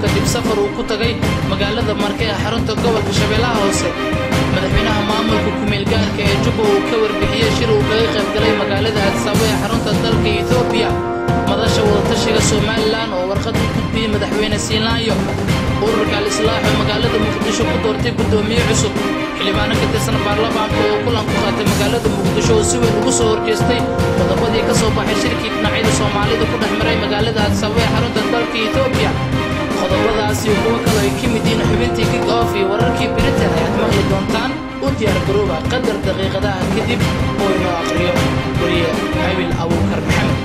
kadib safar uu ku tagay magaalada Marka ee xarunta gobolka Shabeellaha Hoose. Madaxweynaha maamulka ku-meel gaarka ee Jubba uu ka warbixiyay shir uu kaga qayb galay magaalada Addis Ababa ee xarunta dalka Itoobiya. madasha wadatashiga Somaliland oo warqad u gudbiyay madaxweyne Siinaayo. ururka al-Islaax ee magaalada Muqdisho ku doortay gudoomiye cusub. xildhibaano ka tirsan baarlamaanka oo kulan ku qaatay magaalada Muqdisho oo si weyn ugu soo horjeestay qodobadii ka soo baxay shirkii dhinacyada Soomaalida ku dhexmaray magaalada Addis Ababa ee xarunta dalka Itoobiya. qodobadaasi oo kuwa kale ay ka mid yihiin xubintii kick-off iyo wararkii Britain ayaad maqli doontaan u diyaar garooba qadar daqiiqadaha kadib oo inoo akhriyo wariye Habil Abuukar Maxamed.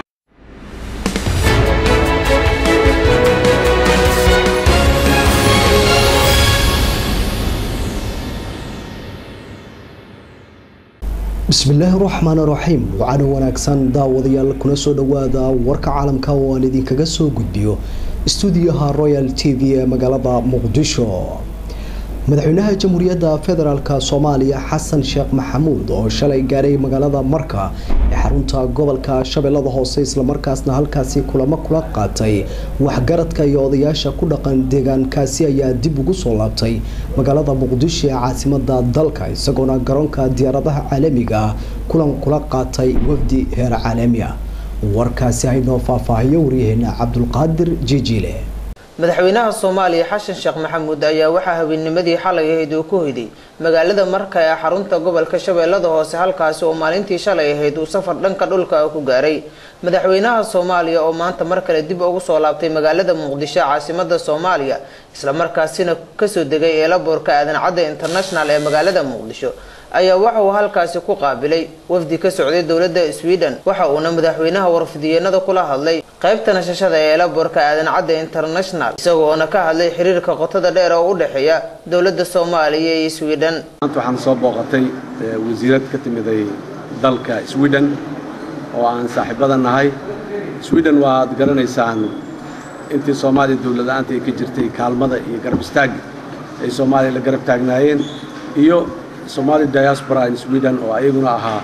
بسم الله الرحمن الرحيم وعلى وناكسان داوديال كنا سو دوادا ورك عالمka oo aan idin kaga soo gudbiyo stuudiyaha Royal TV ee magaalada Muqdisho. madaxweynaha jamhuuriyadda federaalka Soomaaliya Xasan Sheekh Maxamuud oo shalay gaaray magaalada Marka ee xarunta gobolka Shabeellaha Hoose isla markaasna halkaasi kulamo kula qaatay waxgaradka iyo odayaasha ku dhaqan deegaankaasi ayaa dib ugu soo laabtay magaalada Muqdisho ee caasimadda dalka isagoona garoonka diyaaradaha caalamiga kulan kula qaatay wafdi heer caalami ah. warkaasi aynu faahfaahiyo wariyaheena Cabdulqaadir Jijiile. madaxweynaha Soomaaliya Xasan Sheekh Maxamuud ayaa waxa habeennimadii xalay ahayd uu ku hiday magaalada Marka ee xarunta gobolka Shabeellaha Hoose halkaas oo maalintii shalay ahayd uu safar dhanka dhulka ku gaaray. madaxweynaha Soomaaliya oo maanta mar kale dib ugu soo laabtay magaalada Muqdisho caasimadda Soomaaliya isla markaasina ka soo degay eelaboorka Aadan Cadde International ee magaalada Muqdisho ayaa waxa uu halkaasi ku qaabilay wafdi ka socday dawladda Sweden. waxa uu madaxweynaha warfidiyeenada kula hadlay qaybta nashashada ee eelaboorka Aadan Cadde International isagoo ka hadlay xiriirka qotada dheer oo u dhaxeeya dawladda Soomaaliya iyo Sweden. waxaan soo booqatay wasiirad ka timiday dalka Sweden oo aan saaxiibada nahay. Sweden waad garanaysaan intii Soomaaliya dawladda ka jirtay kaalmada iyo garab istaag ay Soomaaliya la garab taagnaayeen iyo Somali diaspora in Sweden oo ayaguna ahaa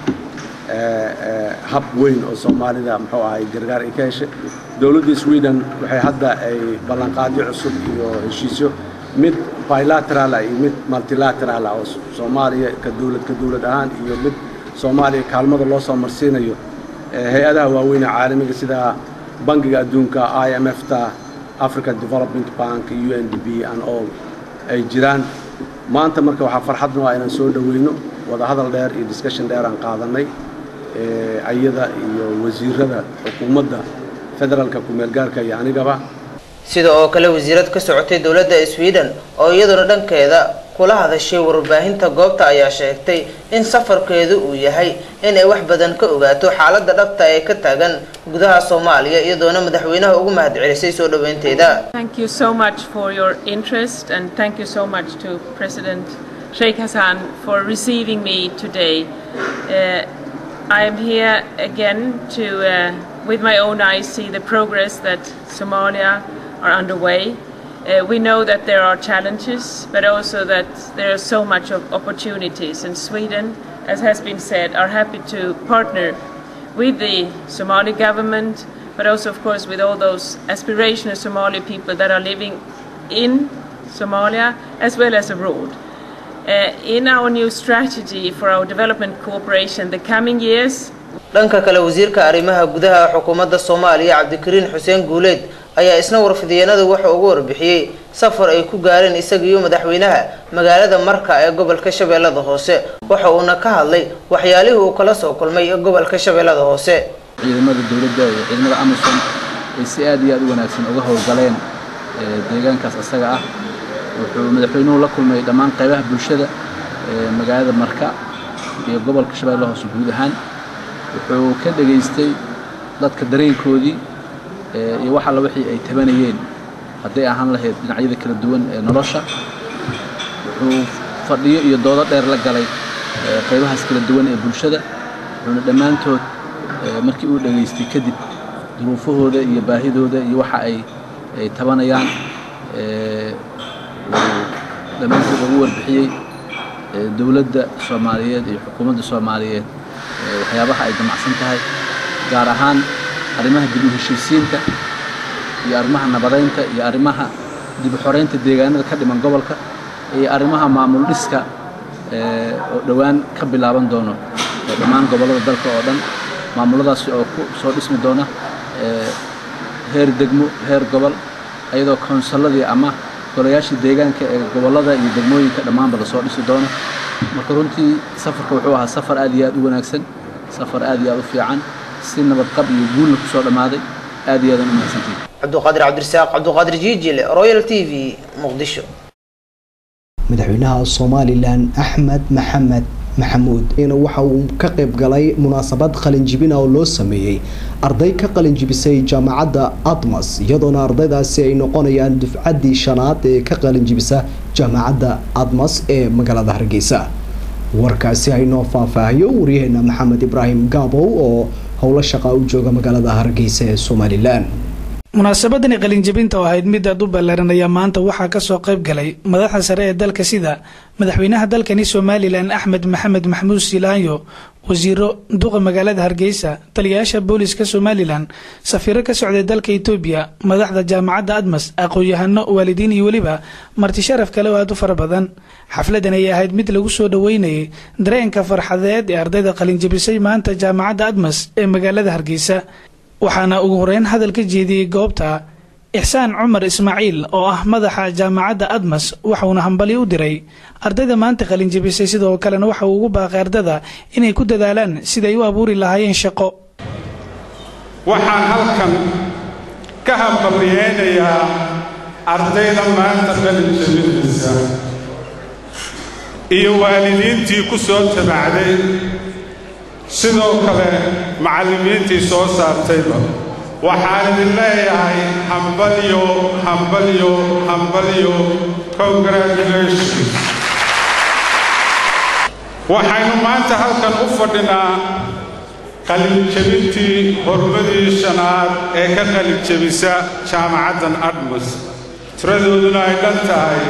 hab weyn oo Soomaalida muxuu ahay gargaar ay ka heshay. dawladda Sweden waxay hadda ay ballan qaadi cusub iyo heshiisyo mid bilateral iyo mid multilateral oo Soomaaliya ka dawlad ahaan iyo mid Soomaaliya kaalmada loo soo marsiinayo hay'adaha waaweyn caalamiga sida bangiga adduunka IMF ta African Development Bank UNDP and all ay jiraan. maanta marka waxa farxad noo ah inaan soo dhaweyno wada hadal dheer iyo discussion dheer aan qaadanay ayada iyo wasiirada xukuumadda federaalka ku meel gaarka iyo anigaba. sidoo kale wasiirad ka socotay dawladda Sweden oo iyaduna dhankeeda kula hadashay warbaahinta goobta ayaa sheegtay in safarkeedu uu yahay in ay wax badan ka ogaato xaaladda dhabta ee ka taagan gudaha Soomaaliya iyadoona madaxweynaha ugu mahadcelisay soo dhaweynteeda. Thank you so much for your interest and thank you so much to President Sheikh Hassan for receiving me today. I am here again to with my own eyes see the progress that Somalia are underway. We know that there are challenges, but also that there are so much of opportunities, and Sweden, as has been said, are happy to partner with the Somali government, but also of course with all those aspirational Somali people that are living in Somalia as well as abroad. In our new strategy for our development cooperation the coming years. dhanka kale wasiirka arrimaha gudaha xukuumadda Soomaaliya Cabdikariin Xuseen Guuleed ayaa isna warfidiyeenada waxa ugu warbixiyay safar ay ku gaareen isaga iyo madaxweynaha magaalada Marka ee gobolka Shabeellaha Hoose. waxa uu ka hadlay waxyaalihii uu kala soo kulmay gobolka Shabeellaha Hoose. ciidamada dawladda iyo ciidamada AMISOM ay si aad iyo aad u wanaagsan uga howlgaleen deegaankaas asaga ah. wuxuu madaxweynuhu la kulmay dhammaan qaybaha bulshada magaalada Marka iyo gobolka Shabeellaha Hoose guud ahaan. wuxuu ka dhageystay dadka dareenkoodii iyo waxa la wixii ay tabanayeen haday ahaan lahayd dhinacyada kala duwan ee nolosha. wuxuu fadhiyo iyo doodo dheer la galay qaybahaas kala duwan ee bulshada. wuxuuna dhammaantood markii uu dhageystay kadib duruufahooda iyo baahidooda iyo waxa ay tabanayaan dhammaantood ugu warbixiyay dawladda Soomaaliyeed iyo xukuumadda Soomaaliyeed waxyaabaha ay damacsan tahay gaar ahaan arrimaha dib u heshiisiinta iyo arrimaha nabadeynta iyo arrimaha dib u xoreynta deegaanada ka dhiman gobolka iyo arrimaha maamul dhiska oo dhawaan ka bilaaban doono dhammaan gobollada dalka oo dhan maamuladaas oo ku soo dhismi doona heer degmo heer gobol ayadoo konsalladii ama golayaashii deegaanka ee gobollada iyo degmooyinka dhammaanba la soo dhisi doono marka runtii safarka wuxuu ahaa safar aad iyo aad u wanaagsan safar aad iyo aad u fiican si nabadqab iyo guulna ku soo dhammaaday aad iyo aad u mahadsantihiin cabduqaadir cabdirasaaq cabduqaadir jiijile royal t v muqdisho madaxweynaha Soomaaliland Axmed Maxamed maxamuud waxa uu ka qayb galay munaasabad qalin jibin oo loo sameeyay arday ka qalin jibisay jaamacadda Admas iyadoona ardaydaasi ay noqonayaan dufcadii shanaad ee ka qalin jibisa jaamacadda Admas ee magaalada Hargeysa warkaasi ay noo faahfaahiyo wariyaheena Maxamed Ibrahim Gabow oo howlo shaqo u jooga magaalada Hargeysa ee Soomaaliland munaasabadan qalin jabinta oo ahayd mid aad u ballaaranaya maanta waxaa ka soo qayb galay madaxda sare ee dalka sida madaxweynaha dalkani Soomaaliland Axmed Maxamed Maxamuud Silaayo wasiiro duqa magaalada Hargeysa taliyaasha booliska Soomaaliland safiiro ka socday dalka Itoobiya madaxda jaamacadda Admas aqoon-yahano waalidiin iyo waliba marti sharaf kale oo aad u fara badan xafladan ay ahayd mid lagu soo dhaweynayay dareenka farxadeed ee ardayda qalin jabisay maanta jaamacadda Admas ee magaalada Hargeysa waxaana ugu horeyn hadal ka jeediyay goobta Ihsaan Umar Ismaaciil oo ah madaxa jaamacadda Admas waxauna hambali u diray ardayda maanta qalin jabisay sidoo kalena waxa uu ugu baaqay ardayda inay ku dadaalaan siday u abuuri lahaayeen shaqo waxaan halkan ka hambaliyeynayaa ardayda maanta qalin jabinaysa iyo waalidiintii ku soo tabacday sidoo kale macallimiintii soo saartayba waxaan idin leeyahay hambalyo hambalyo hambalyo congratulations waxaynu maanta halkan u fadhinaa qalin jabintii hormadii shanaad ee ka qalin jabisa jaamacaddan Admas tiradooduna ay dhan tahay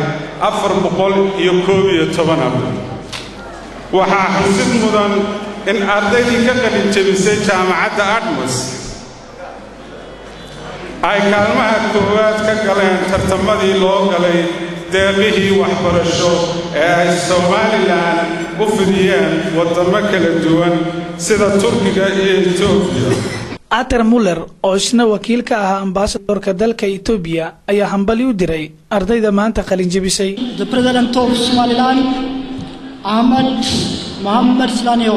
411 waxaa xusid mudan in ardaydii ka qalin jabisay jaamacadda Admas ay kaalmaha koowaad ka galeen tartamadii loo galay deeqihii waxbarasho ee ay Soomaaliland u fidiyeen wadamo kala duwan sida Turkiga iyo Itoobiya Ater Muller oo isna wakiil ka ah ambassadorka dalka Itoobiya ayaa hambali u diray ardayda maanta qalin jabisay The President of Somaliland Ahmed Mohamed Silaayo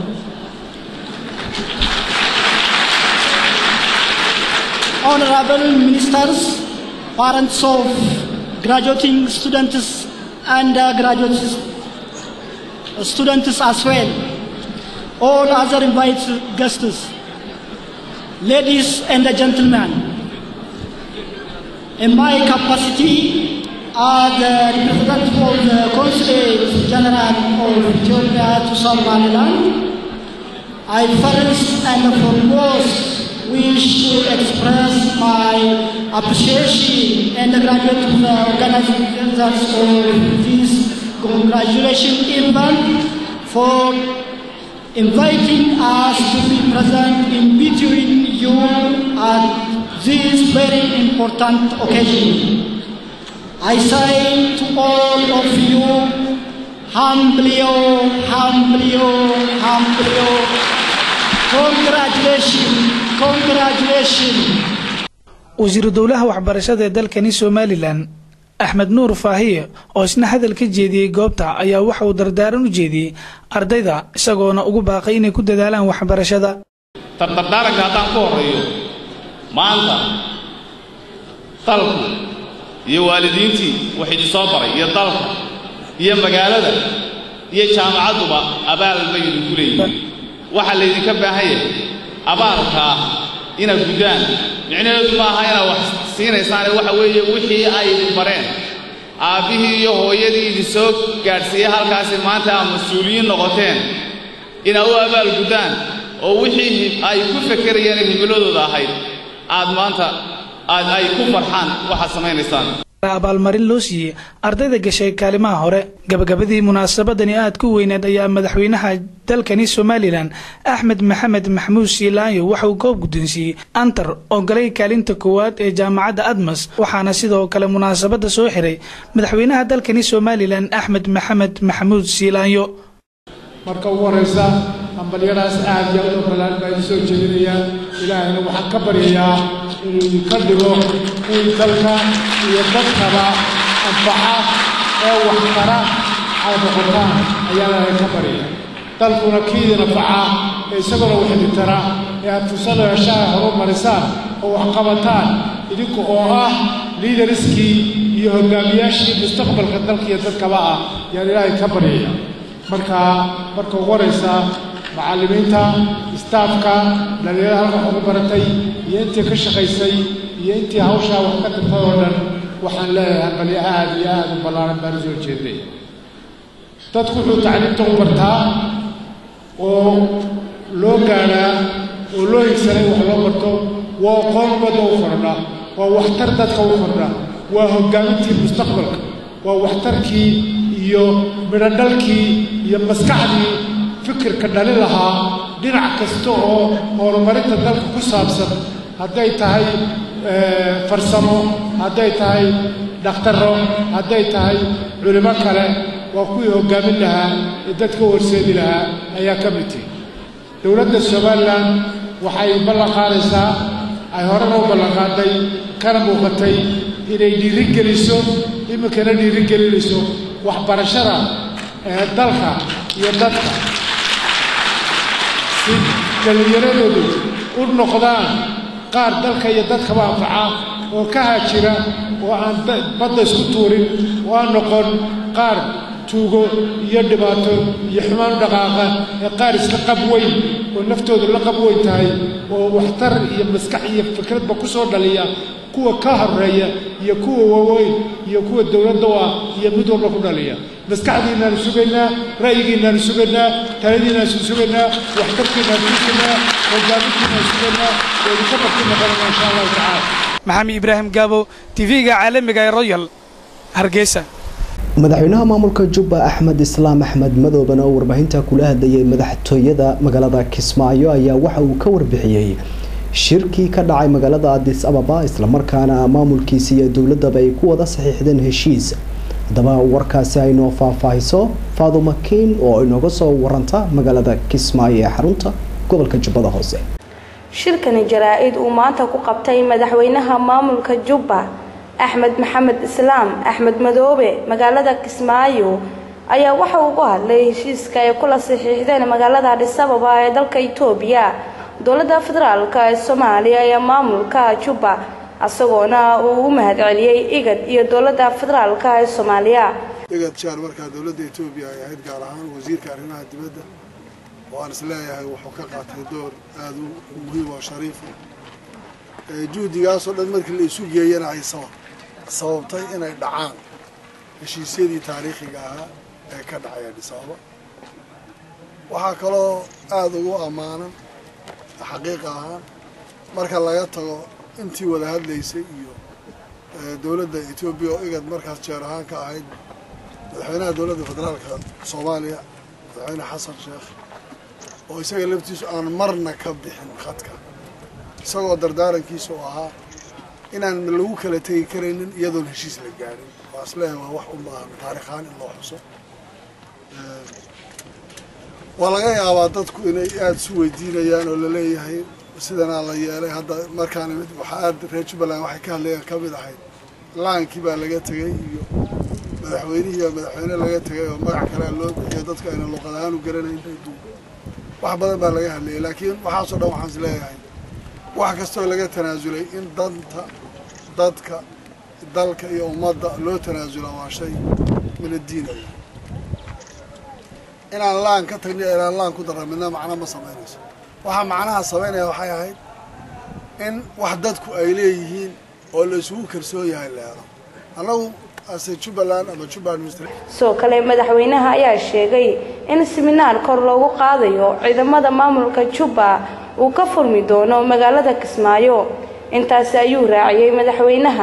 Honorable Ministers, parents of graduating students and graduate students as well, all other invited guests, ladies and gentlemen, in my capacity as the representative of the Consulate General of Ethiopia to Somaliland, I first and foremost wish to express my appreciation and gratitude to the organizers of this congratulation event for inviting us to be present in between you at this very important occasion. I say to all of you, humbly, humbly, humbly, congratulations, congratulations. wasiir dawlaha waxbarashada ee dalkani Soomaaliland Axmed Nuur Faahiye oo isna hadal ka jeediyay goobta ayaa waxa uu dardaaran u jeediyay ardayda isagoona ugu baaqay inay ku dadaalaan waxbarashada tardaaranka haddaan ku horeeyo maanta dalku iyo waalidiintii waxay soo baray iyo dalka iyo magaalada iyo jaamacaduba abaal ma idinku leeyihiin waxa la idinka baahan yahay abaalka ina gudaan micnaheedu ma aha inaad wax siinaysaan waxa weeye wixii ay bareen aabihii iyo hooyadii idin soo gaadhsiiyay halkaasi maanta aad mas'uuliyiin noqoteen inaad u abaal gudaan oo wixii ay ku fakarayeen himiladooda ahayd aad maanta ay ku farxaan waxa samaynaysaan abaalmarin loo siiyey ardayda gashay kaalimaha hore. gabagabadii munaasabadani aad ku weyneed ayaa madaxweynaha dalkani Somaliland Axmed Maxamed Maxmuud Siilaanyo waxa uu goob guddoonsiiyey Antar oo galay kaalinta koowaad ee jaamacadda Admas, waxaana sidoo kale munaasabada soo xiray madaxweynaha dalkani Somaliland Axmed Maxamed Maxmuud Siilaanyo. marka ugu horeysa ambaliyadaas aad iyo aad u badan bay soo jeedinayaan. ilaahayna waxaan ka baryayaa inuu ka dhigo in dalka iyo dadkaba anfaca ee wax tara ay noqotaan ayaa ka barya. dalkuna kiidina anfaca isaguna wax tara ee tusalo heshaa horumarisaan oo wax qabataan idinku oo ah leaderskii iyo hogaamiyaashii mustaqbalka dalka iyo dadkaba ah yaa ilaahay ka baryayaa. marka ugu horeysa macallimiinta staafka dhalinyarada halka ugu baratay iyo intii ka shaqaysay iyo intii hawsha wax ka tirtay oo dhan waxaan leeyahay bal aad iyo aad u ballaaran baan soo jeeday. dadku wuxuu tacliinta u bartaa oo loo gaaraa oo loo higsanay wax loo barto waa aqoon ummadda u kordha, waa waxtar dadka u kordha, waa hoggaamintii mustaqbalka, waa waxtarkii iyo midhadhalkii iyo maskaxdii fikirka dhalin lahaa dhinac kasta oo horumarinta dalka ku saabsan, hadday tahay farsamo, hadday tahay dhakhtarro, hadday tahay culimo kale, waa kuwii hoggaamin lahaa ee dadka horseedi lahaa ayaa ka mid tahay. dowladda Somaliland waxay ballan qaadaysaa, ay horena u ballan qaaday kana muuqatay inay dhiirigeliso, iminkana dhiirigelinayso waxbarashada dalka iyo dadka si dhalinyaradoodu u noqdaan qaar dalka iyo dadkaba anfaca oo ka haajira oo aan badda isku tuurin oo aan noqon qaar tuugo iyo dhibaato iyo xumaan dhaqaaqa ee qaar isla qab weyn oo naftoodu la qab weyn tahay oo waxtar iyo maskax iyo fikradba ku soo dhaliya kuwa ka horeeya iyo kuwa waaweyn iyo kuwa dowladda waa iyo mid walba ku dhaliya. maskaxdiinaan sugaynaa, ra'yigiinaan sugaynaa, taladiinaan sugaynaa, waxtarkiinaan sugaynaa, hogaamintiinaan sugaynaa, weedika markii noqonana insha allahu tacaala. maxamed ibraahim gaabo, TV-ga caalamiga ee Royal, Hargeysa. madaxweynaha maamulka Jubba Axmed Islaam Axmed Madoobe oo warbaahinta kula hadlayay madaxtooyada magaalada Kismaayo ayaa waxa uu ka warbixiyay shirkii ka dhacay magaalada Addis Ababa, isla markaana maamulkiisa iyo dowladaba ay ku wada saxiixdeen heshiis. hadaba warkaasi ay noo faahfaahiso Faadumo Kiin oo inooga soo waranta magaalada Kismaayo ee xarunta gobolka Jubbada Hoose. shirkan jaraa'id uu maanta ku qabtay madaxweynaha maamulka Jubba Axmed Maxamed Islaam Axmed Madoobe magaalada Kismaayo ayaa waxa uu ku hadlay heshiiska ay kula saxiixdeen magaalada Addis Ababa ee dalka Itoobiya. dowladda federaalka ee Soomaaliya ayaa maamulka Jubba asagoona uu u mahadceliyay igad iyo dowladda federaalka ee Soomaaliya. igad jaar marka dowladda Itoobiya ay ahayd gaar ahaan wasiirka arrimaha dibadda oo aan isleeyahay wuxuu ka qaatay door aad u muhiim oo shariif ah. juhdigaas oo dhan markii la isu geeyana ay sababtay inay dhacaan heshiisyadii taariikhiga ahaa ee ka dhacay Addis Ababa. waxaa kaloo aad ugu ammaanan xaqiiq ahaan marka laga tago intii wada hadlaysay iyo dowladda Itoobiya oo igad markaas jeer ahaan ka ahayd madaxweynaha dowladda federaalka Soomaaliya madaxweyne Xasan Sheekh oo isaga laftiisu aan marna ka bixin khadka, isagoo dardaarankiisu ahaa inaan lagu kala tegi karaynin iyadoon heshiis la gaarin. waa isleeyahay waa wax u baahan taariikhaan in loo xuso. waa laga yaabaa dadku inay aad isu weydiinayaan oo la leeyahay sidanaa la yeelay. hadda markaana waxaa aad reer Jubbaland waxay ka hadlayaan ka mid ahayd laankii baa laga tegay iyo madaxweynihii baa madaxweyne laga tegay oo magac kale loo bixiyo dadka ayna luqad ahaan u garanayn. wax badan baa laga hadlayay, laakiin waxaasoo dhan waxaan isleeyahay wax kastoo laga tanaasulay in danta dadka dalka iyo ummadda loo tanaasula waa shay min addiin. inaan laan ka tagno inaan laan ku darra midna macno ma samaynayso. waxaa macnaha samaynaya waxay ahayd in wax dadku ay leeyihiin oo la isugu kalsoon yahay la helo. annagu Jubbaland ama Jubba administration soo kale madaxweynaha ayaa sheegay in seminaar kor loogu qaadayo ciidamada maamulka Jubba uu ka furmi doono magaalada Kismaayo. intaas ayuu raaciyay madaxweynaha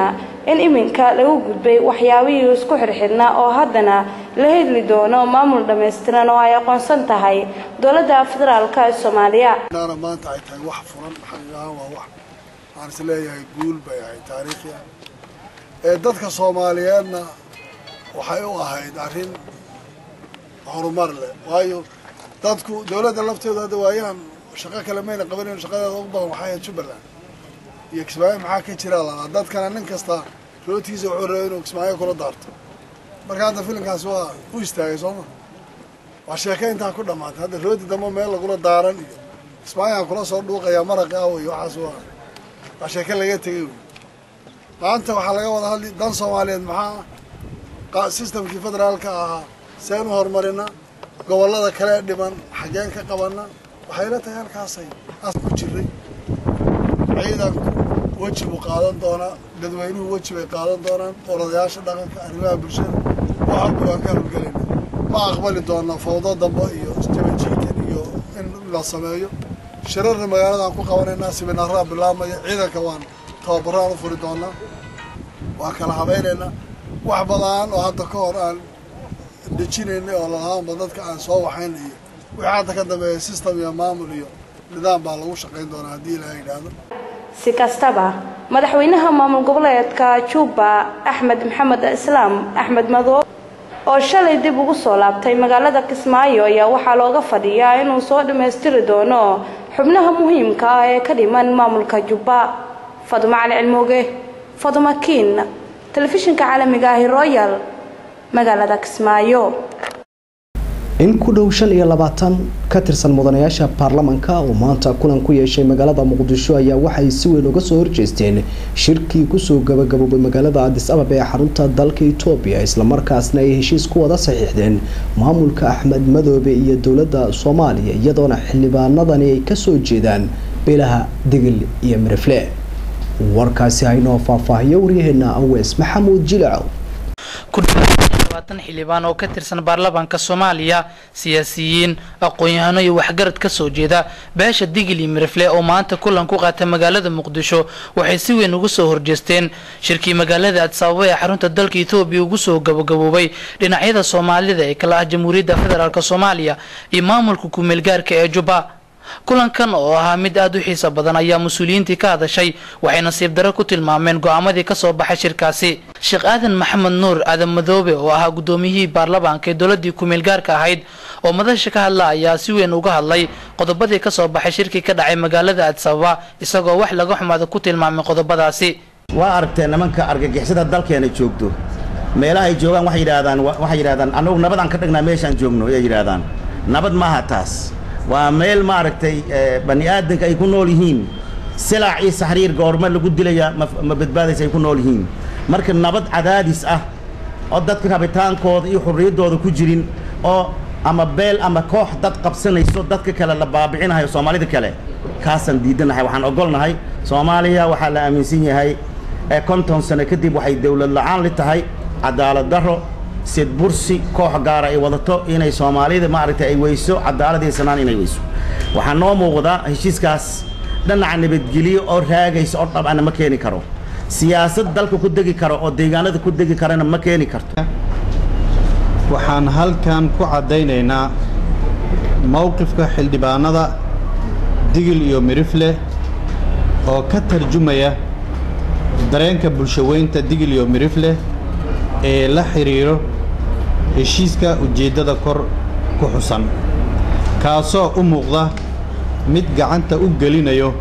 in iminka lagu gudbay waxyaabihii isku xirxirnaa oo haddana la heli doono maamul dhammaystiran oo ay aqoonsan tahay dowladda federaalka ee Soomaaliya. maanta ay tahay wax furan xaqiiqahan waa wax aan is leeyahay guul bay ahayd taariikhi ah ee dadka Soomaaliyeedna waxay u ahayd arrin horumar leh waayo dadku dowladda lafteeda hadda waayaan shaqo kale mayna qabanayaan shaqadeeda ugu badan waxay ahayd Jubbaland iyo Kismaayo maxaa ka jira laba dadkana nin kasta rootiisa wuxuu rabay inuu Kismaayo kula daarto marka hadda filimkaas waa u istaagay Soomaa waa sheekaynta ku dhamaatay hadda rooti damo meel lagula daaran iyo Kismaayo kula soo dhuuqaya maraq ah iyo waxaas waa sheeka laga tagay maanta waxa laga wada hadlay dan Soomaaliyeed maxaa systemkii federaalka ah seen u horumarina gobolada kale dhiman xageen ka qabana waxay la tahay halkaasay as ku jiray ciidanku wajibu qaadan doona dadweynuhu wajibay qaadan doonaan odayaasha dhaqanka arrimaha bulshada waxa buugaan ka howlgalin ma aqbali doona fawdo dambe iyo istiraatiijiyad iyo in la sameeyo shirarka magaalada ku qabanayna siminaarada bilaabmaya ciidanka waan tababaraan u furi doona waa kala habeynayna wax badan oo hadda ka hor aan dejinayna oo lahaanba dadka aan soo waxayn iyo wixii hadda ka dambeeya system iyo maamul iyo nidaam baa lagu shaqayn doonaa haddii la yiraahdo si kastaba madaxweynaha maamul goboleedka Jubba Axmed Maxamed Islaam Axmed Madoobe oo shalay dib ugu soo laabtay magaalada Kismaayo ayaa waxaa looga fadhiyaa inuu soo dhameystiri doono xubnaha muhiimka ah ee ka dhiman maamulka Jubba. Faduma Cali Cilmooge, Faduma Kiin, telefishinka caalamiga ah Royal magaalada Kismaayo. in ku dhow 25 ka tirsan mudanayaasha baarlamaanka oo maanta kulan ku yeeshay magaalada Muqdisho ayaa waxay si weyn uga soo horjeesteen shirkii ku soo gabagaboobay magaalada Addis Ababa ee xarunta dalka Itoobiya isla markaasna ay heshiis ku wada saxiixdeen maamulka Axmed Madoobe iyo dowladda Soomaaliya iyadoona xildhibaanadani ay ka soo jeedaan beelaha Digil iyo Mirifle. warkaasi aynu faahfaahiyo waryaheena Awees Maxamuud Jilacow. xildhibaan oo ka tirsan baarlamaanka Soomaaliya siyaasiyiin aqoon-yahano iyo waxgarad ka soo jeeda beesha Digil iyo Mirifle oo maanta kulan ku qaatay magaalada Muqdisho waxay si weyn uga soo horjeesteen shirkii magaalada Addis Ababa ee xarunta dalka Itoobiya ugu soo gabagaboobay dhinacyada Soomaalida ee kala ah Jamhuuriyadda Federaalka Soomaaliya iyo maamulka ku meel gaarka ee Jubba. kulankan oo ahaa mid aad u xiiso badan ayaa mas'uuliyiintii ka hadashay waxay nasiib darro ku tilmaameen go'aamadii ka soo baxay shirkaasi. Sheekh Aadan Maxamed Nuur Aadan Madoobe oo ahaa gudoomiyihii baarlamaanka ee dowladii ku meel gaarka ahayd oo madasha ka hadla ayaa si weyn uga hadlay qodobadii ka soo baxay shirkii ka dhacay magaalada Addis Ababa isagoo wax laga xumaado ku tilmaamay qodobadaasi. waa aragteen nimanka argagixisada dalkeena joogto meelaha ay joogaan waxay yiraahdaan anagu nabad aan ka dhignaa meeshaan joogno ay yiraahdaan nabad ma aha taas waa meel ma aragtay bani aadanka ay ku nool yihiin silaac iyo saxriir goorma lagu dilaya ma badbaadaysa ay ku nool yihiin marka nabad cadaadis ah oo dadka rabitaankooda iyo xurriyadooda ku jirin oo ama beel ama koox dad qabsanayso dadka kale la baabicinayo Soomaalida kale kaasan diidanahay waxaan ogolnahay Soomaaliya waxa la aaminsan yahay 50 sano kadib waxay dawlad la'aan la tahay cadaalad darro sid bursi koox gaar ah ay wadato inay Soomaalida ma aragtay ay weyso cadaaladii sanaan inay weyso waxa noo muuqda heshiiskaas dhinaca nabadgeliyo oo raagayso oo dhabana ma keeni karo siyaasad dalka ku degi karo oo deegaanada ku degi karana ma keeni karto. waxaan halkan ku cadaynaynaa mowqifka xildhibaanada Digil iyo Mirifle oo ka tarjumaya dareenka bulshaweynta Digil iyo Mirifle ee la xiriiro heshiiska ujeedada kor ku xusan kaasoo u muuqda mid gacanta u gelinayo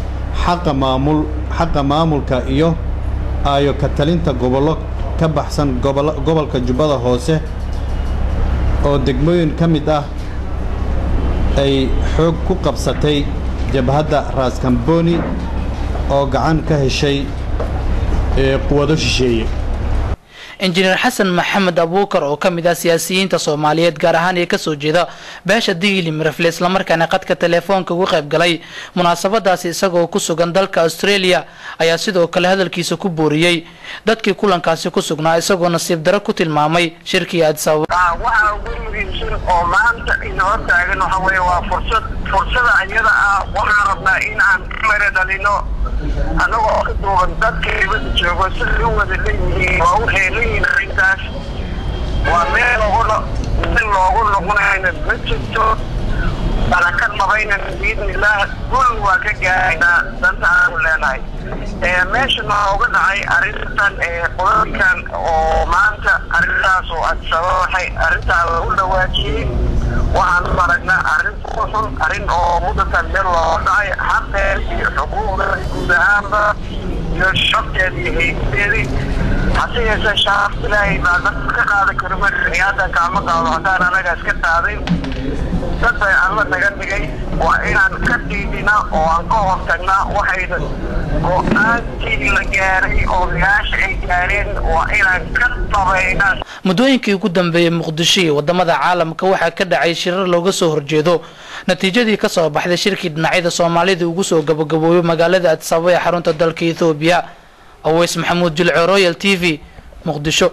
xaqa maamulka iyo ayo ka talinta gobollo ka baxsan gobolka Jubbada Hoose oo degmooyin ka mid ah ay xoog ku qabsatay jabhadda Raas Kamboni oo gacan ka heshay quwado shisheeye. Engineer Xasan Maxamed Abuukar oo kamid ah siyaasiyiinta Soomaaliyeed gaar ahaan ee ka soo jeeda beesha Digil iyo Mirifle isla markaana qadka telefoonka ugu qayb galay munaasabadaasi isagoo ku sugan dalka Australia ayaa sidoo kale hadalkiisa ku booriyay dadkii kulankaasi ku sugnaa isagoo nasiib darro ku tilmaamay shirkii Addis Ababa. waxa ugu muhiimsan oo maanta inoo taagan waxa weeye waa fursada ayada ah waxaan rabnaa in aan kamera dhalino annagoo ka duuban dadkii dibadda joogo siday u wada leeyihiin waa u heelayihiin arrintaas waa meel loogu noqonayna ma jirto barakan mabaynan biidnillaah gul waa ka gaaraynaa danta aanu leenahay meesha nooga dhacay arrintan qodobkan oo maanta arrintaas oo adsaba waxay arrintaas u dhawaajiyey waxaan u aragnaa arrin xun arrin oo muddatan meel looga dhacay xaqeed iyo xuquuqdeeda guud ahaanba iyo shabteeda iyo haysteedii hase yeeshee shaaf ilaahay baa dadka ka qaadan karo mariyaadan kaama qaado haddaan anagaas ka qaadin dad bay alla naga dhigay waa inaan ka dhiidina oo aan ka hortagnaa waxayna go-aantii la gaaray oo odayaasha ay gaareen waa inaan ka dabaynaa. muddooyinkii ugu dambeeyay muqdisho iyo wadamada caalamka waxaa ka dhacay shirar looga soo horjeedo natiijadii ka soo baxday shirkii dhinacyada Soomaalida ugu soo gabagaboobay magaalada Addis Ababa ee xarunta dalka Ethiopia. Aweys Maxamuud Jilco, Royal TV, Muqdisho.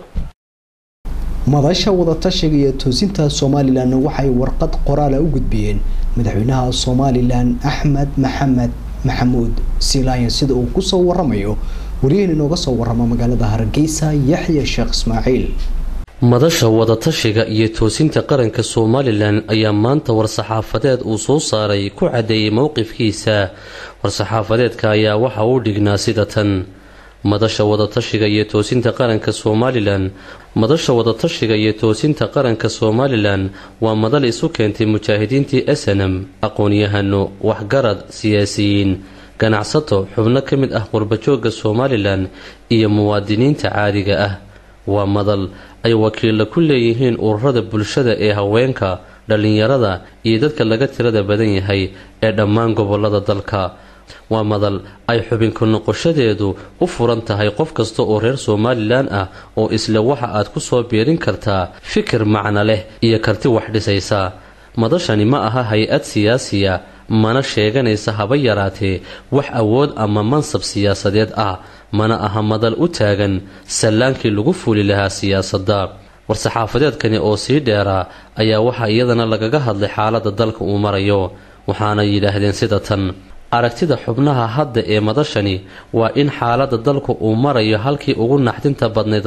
madasha wadatashiga iyo toosinta Somaliland waxay warqad qoraal u gudbiyeen madaxweynaha Somaliland Axmed Maxamed Maxamuud Silayan sida uu ku soo waramayo wariyeen inooga soo warama magaalada Hargeysa Yaxya Sheekh Ismaaciil. madasha wadatashiga iyo toosinta qaranka Somaliland ayaa maanta war-saxaafadeed uu soo saaray ku cadeeyay mowqifkiisa. war-saxaafadeedka ayaa waxa uu dhignaa sida tan: madasha wadatashiga iyo toosinta qaranka Somaliland. madasha wadatashiga iyo toosinta qaranka Somaliland waa madal isu keentay mujaahidiintii SNM, aqoon-yahano, waxgarad, siyaasiyiin, ganacsato, xubno ka mid ah qurbajooga Somaliland iyo muwaadiniinta caadiga ah. waa madal ay wakiilo ku leeyihiin ururada bulshada ee haweenka, dhalinyarada iyo dadka laga tirada badan yahay ee dhammaan gobolada dalka. waa madal ay xubinka noqoshadeedu u furan tahay qof kasta oo reer Somaliland ah oo isla waxa aad ku soo biirin kartaa fikir macna leh iyo karti wax dhisaysa. madashani ma aha hay-ad siyaasiya, mana sheeganaysa haba yaraatee wax awood ama mansab siyaasadeed ah, mana aha madal u taagan salaankii lagu fuuli lahaa siyaasadda. war-saxaafadeedkani oo sii dheeraa ayaa waxaa iyadana lagaga hadlay xaaladda dalka uu marayo, waxaana yidhaahdeen sida tan: aragtida xubnaha hadda ee madashani waa in xaaladda dalku uu marayo halkii ugu naxdinta badnayd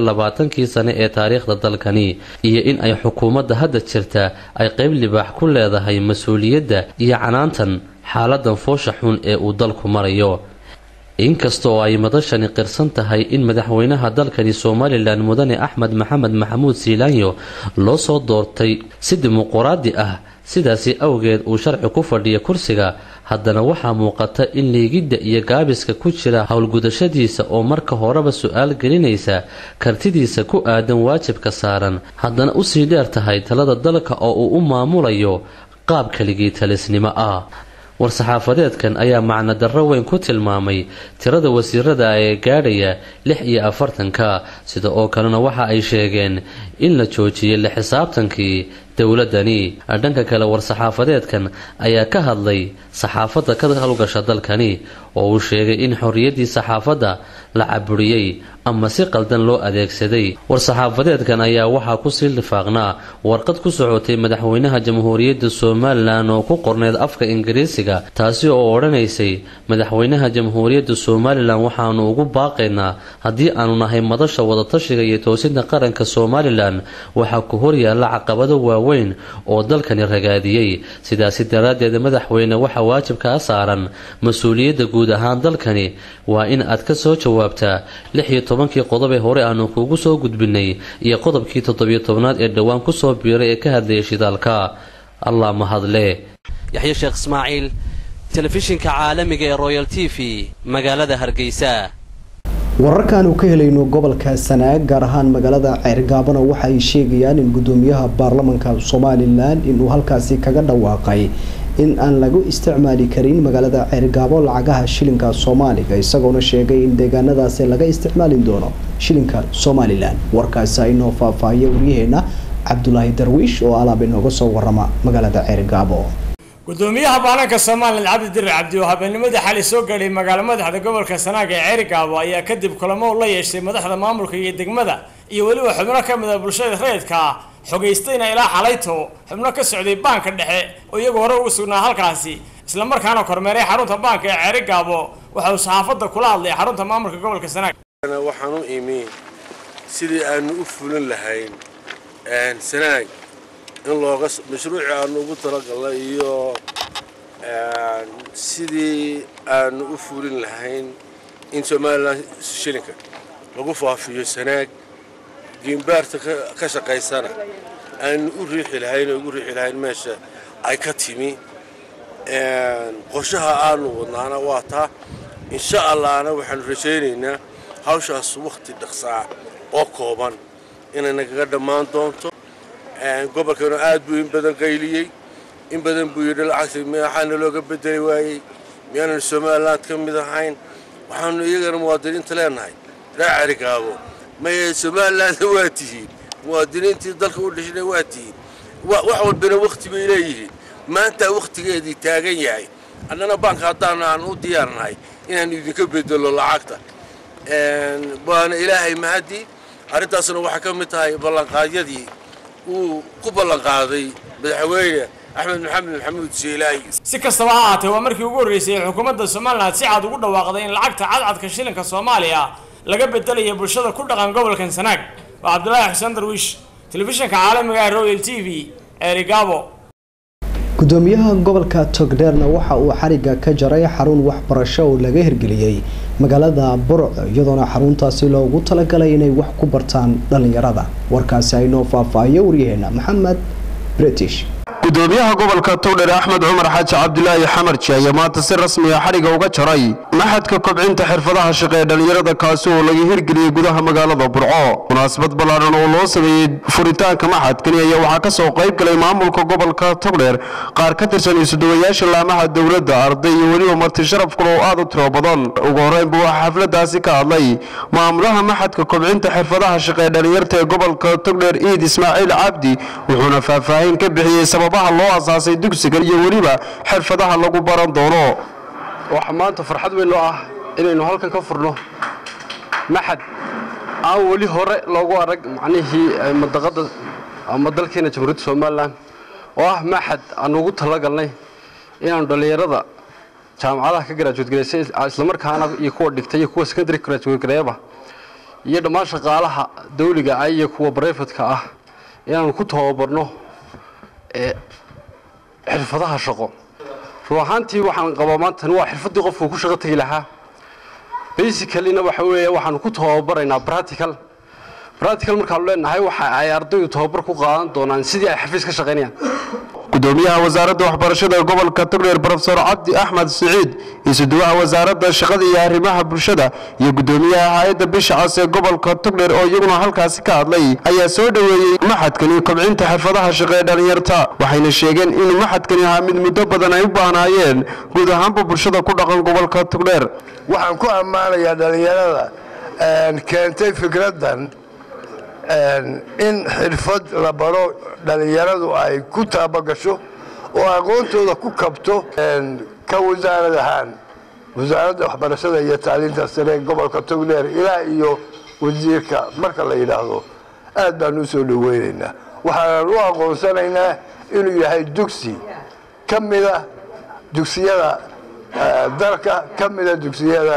22 sano ee taariikhda dalkani, iyo in ay xukuumadda hadda jirta ay qayb libaax ku leedahay mas-uuliyadda iyo canaantan xaaladan foosha xun ee uu dalku marayo. inkastoo ay madashani qirsan tahay in madaxweynaha dalkani Somaliland mudane Axmed Maxamed Maxamuud Silaanyo loo soo doortay si dimuqraadi ah, sidaasi awgeed uu sharci ku fadhiyo kursiga, haddana waxaa muuqata in leegidda iyo gaabiska ku jira howlgudashadiisa oo marka horeba su-aal gelinaysa kartidiisa ku aadan waajibka saaran, haddana usii dheer tahay talada dalka oo uu u maamulayo qaab kaligii talisnimo ah. war-saxaafadeedkan ayaa macno darro weyn ku tilmaamay tirada wasiirada ee gaadhaya 46-ka, sida oo kalena waxa ay sheegeen in la joojiyay la xisaabtankii dowladani. dhanka kale war-saxaafadeedkan ayaa ka hadlay saxaafadda ka howlgasha dalkani oo uu sheegay in xorriyaddii saxaafadda la caburiyey ama si qaldan loo adeegsaday. war-saxaafadeedkan ayaa waxaa ku sii lifaaqnaa warqad ku socotay madaxweynaha jamhuuriyadda Somaliland oo ku qorneed afka Ingiriisiga, taasi oo odhanaysay: madaxweynaha jamhuuriyadda Somaliland waxaanu ugu baaqaynaa haddii aanu nahay madasha wadatashiga iyo toosinta qaranka Somaliland waxaa ku hor yaalla caqabado waaweyn oo dalkani ragaadiyey. sidaasi daraaddeed madaxweyne waxa waajibka saaran mas-uuliyadda guud ahaan dalkani waa in aad ka soo jawaabtaa 16 qodob ee hore aanu kuugu soo gudbinay iyo qodobkii 17aad ee dhawaan ku soo biiray ee ka hadlayay shidaalka. allah mahadle. yaxya sheekh ismaaciil, telefishinka caalamiga ee Royal TV, magaalada Hargeysa. wararkan uu ka helayno gobolka Sanaag gaar ahaan magaalada Ceergaabana waxa ay sheegayaan in gudoomiyaha baarlamaanka Somaliland inuu halkaasi kaga dhawaaqay in aan lagu isticmaali karin magaalada Ceergaabo lacagaha shilinka Soomaaliga, isagoona sheegay in deegaanadaasi laga isticmaali doono shilinka Somaliland. warkaas ay noo faahfaahiyay wariyaheena Cabdullaahi Darwiish oo alaab inooga soo warama magaalada Ceergaabo. gudoomiyaha baarlamaanka Somaliland Cabdi Dirir Cabdi oo habeennimadii xalay soo galay magaalada madaxda gobolka Sanaag ee Ceergaabo ayaa kadib kulamo la yeeshay madaxda maamulka iyo degmada iyo waliba xubno ka mid ah bulshada rayidka xogeystayna ilaa xalayto xubno ka socday baanka dhexe oo iyagu hore ugu sugnaa halkaasi isla markaana kormeeray xarunta baanka ee Ceergaabo waxa uu saxaafadda kula hadlay xarunta maamulka gobolka Sanaag. waxaan u imi sidii aanu u fulin lahayn Sanaag in looga mashruuci aanu ugu talagalay iyo sidii aanu u fulin lahayn in Soomaaliland shilinka lagu faafiyo Sanaag diinbaarta ka shaqaysana aan u riixi lahayn meesha ay ka timi qorshaha aanu wadnaana waa taa insha Allahna waxaan rajaynaynaa hawshaas waqti dhaqsaa oo kooban inay naga dhamaan doonto gobolkana aad buu in badan qayliyay in badan buu yidhi lacagta maxaana looga bedeli waayay miyaanan Soomaaliland ka mid ahayn waxaanu iyagana muwaadiniinta leenahay raacari gaabo ma Soomaaliland waa tihiin muwaadiniintii dalka u dhashay waa tihiin wax walbana waqti bay leeyihiin maanta waqtigeedii taagan yahay annana banka haddaan aan u diyaarnahay inaan idinka bedelo lacagta baana ilaahay mahadi arrintaasna waxa ka mid tahay ballanqaadyadii uu ku ballanqaaday madaxweyne Axmed Maxamed Maxamuud Siilaay si kastaba ha ahaatee waa markii ugu horeysay xukuumadda Soomaaliland si cad ugu dhawaaqday in lacagta cadcadka shilinka Soomaaliya laga bedelayo bulshada ku dhaqan gobolka Sanaag waa Cabdullaahi Xuseen Darwiish telefishinka caalamiga Royal TV Erigabo gudoomiyaha gobolka Togdheerna waxa uu xariga ka jaray xarun waxbarasho oo laga hirgeliyay magaalada Burco iyadoona xaruntaasi loogu talagalay inay wax ku bartaan dhalinyarada warkaasi ay noo faahfaahiyo wariyaheena Maxamed British gudoomiyaha gobolka Togdheer Axmed Cumar Xaaji Cabdullaahi Xamarji ayaa maanta si rasmi ah xariga uga jaray maxadka kobcinta xirfadaha shaqo ee dhalinyarada kaasi oo laga hirgeliyay gudaha magaalada Burco munaasabad ballaaran oo loo sameeyay furitaanka maxadkani ayaa waxaa ka soo qayb galay maamulka gobolka Togdheer qaar ka tirsan isuduwayaasha laamaha dawladda arday iyo waliba marti sharaf kale oo aad u tiro badan ugu horeyn buu xafladaasi ka hadlay maamulaha maxadka kobcinta xirfadaha shaqo ee dhalinyarada ee gobolka Togdheer Iid Ismaaciil Cabdi wuxuuna faahfaahin ka bixiyay sababaha loo asaasay dugsiga iyo waliba xirfadaha lagu baran doono waxa maanta farxad weyn loo ah inaynu halkan ka furno maxad aan wali hore loogu arag macnihii madaqada ama dalkeena Jamhuuriyadda Soomaaliland oo ah maxad aan ugu talagalnay inaan dhalinyarada jaamacadaha ka graduate gareysay isla markaana iyo kuwa dhigtay iyo kuwa secondary graduate gareeyba iyo dhammaan shaqaalaha dawliga ah iyo kuwa private-ka ah inaan ku tababarno xirfadaha shaqo ruuxantii waxaan qabaa maanta waa xirfadii qofku ku shaqo tagi lahaa basically waxa weeye waxaan ku tababaraynaa practical markaan leenahay waxa ay ardaydu tababar ku qaadan doonaan sidii ay xafiis ka shaqeynayaan gudoomiyaha wasaaradda waxbarashada gobolka Togdheer Professor Cabdi Axmed Saciid isuduwaha wasaaradda shaqada iyo arrimaha bulshada iyo gudoomiyaha hay'adda bisha cas ee gobolka Togdheer oo iyaguna halkaasi ka hadlay ayaa soo dhaweeyay maxadkani kobcinta xirfadaha shaqo ee dhalinyarada waxayna sheegeen in maxadkani ahaa mid muddo badan ay u baahnaayeen guud ahaanba bulshada ku dhaqan gobolka Togdheer waxaan ku ammaanayaa dhalinyarada keentay fikradan in xirfad la baro dhalinyaradu ay ku taabagasho oo aqoontooda ku kabto ka wasaaradda waxbarashada iyo tacliinta sare gobolka Togdheer ilaa iyo wasiirka marka la yiraahdo aad baan u soo dhaweynaynaa waxaan u aqoonsanaynaa inuu yahay dugsi kamida dugsiyada dalka kamida dugsiyada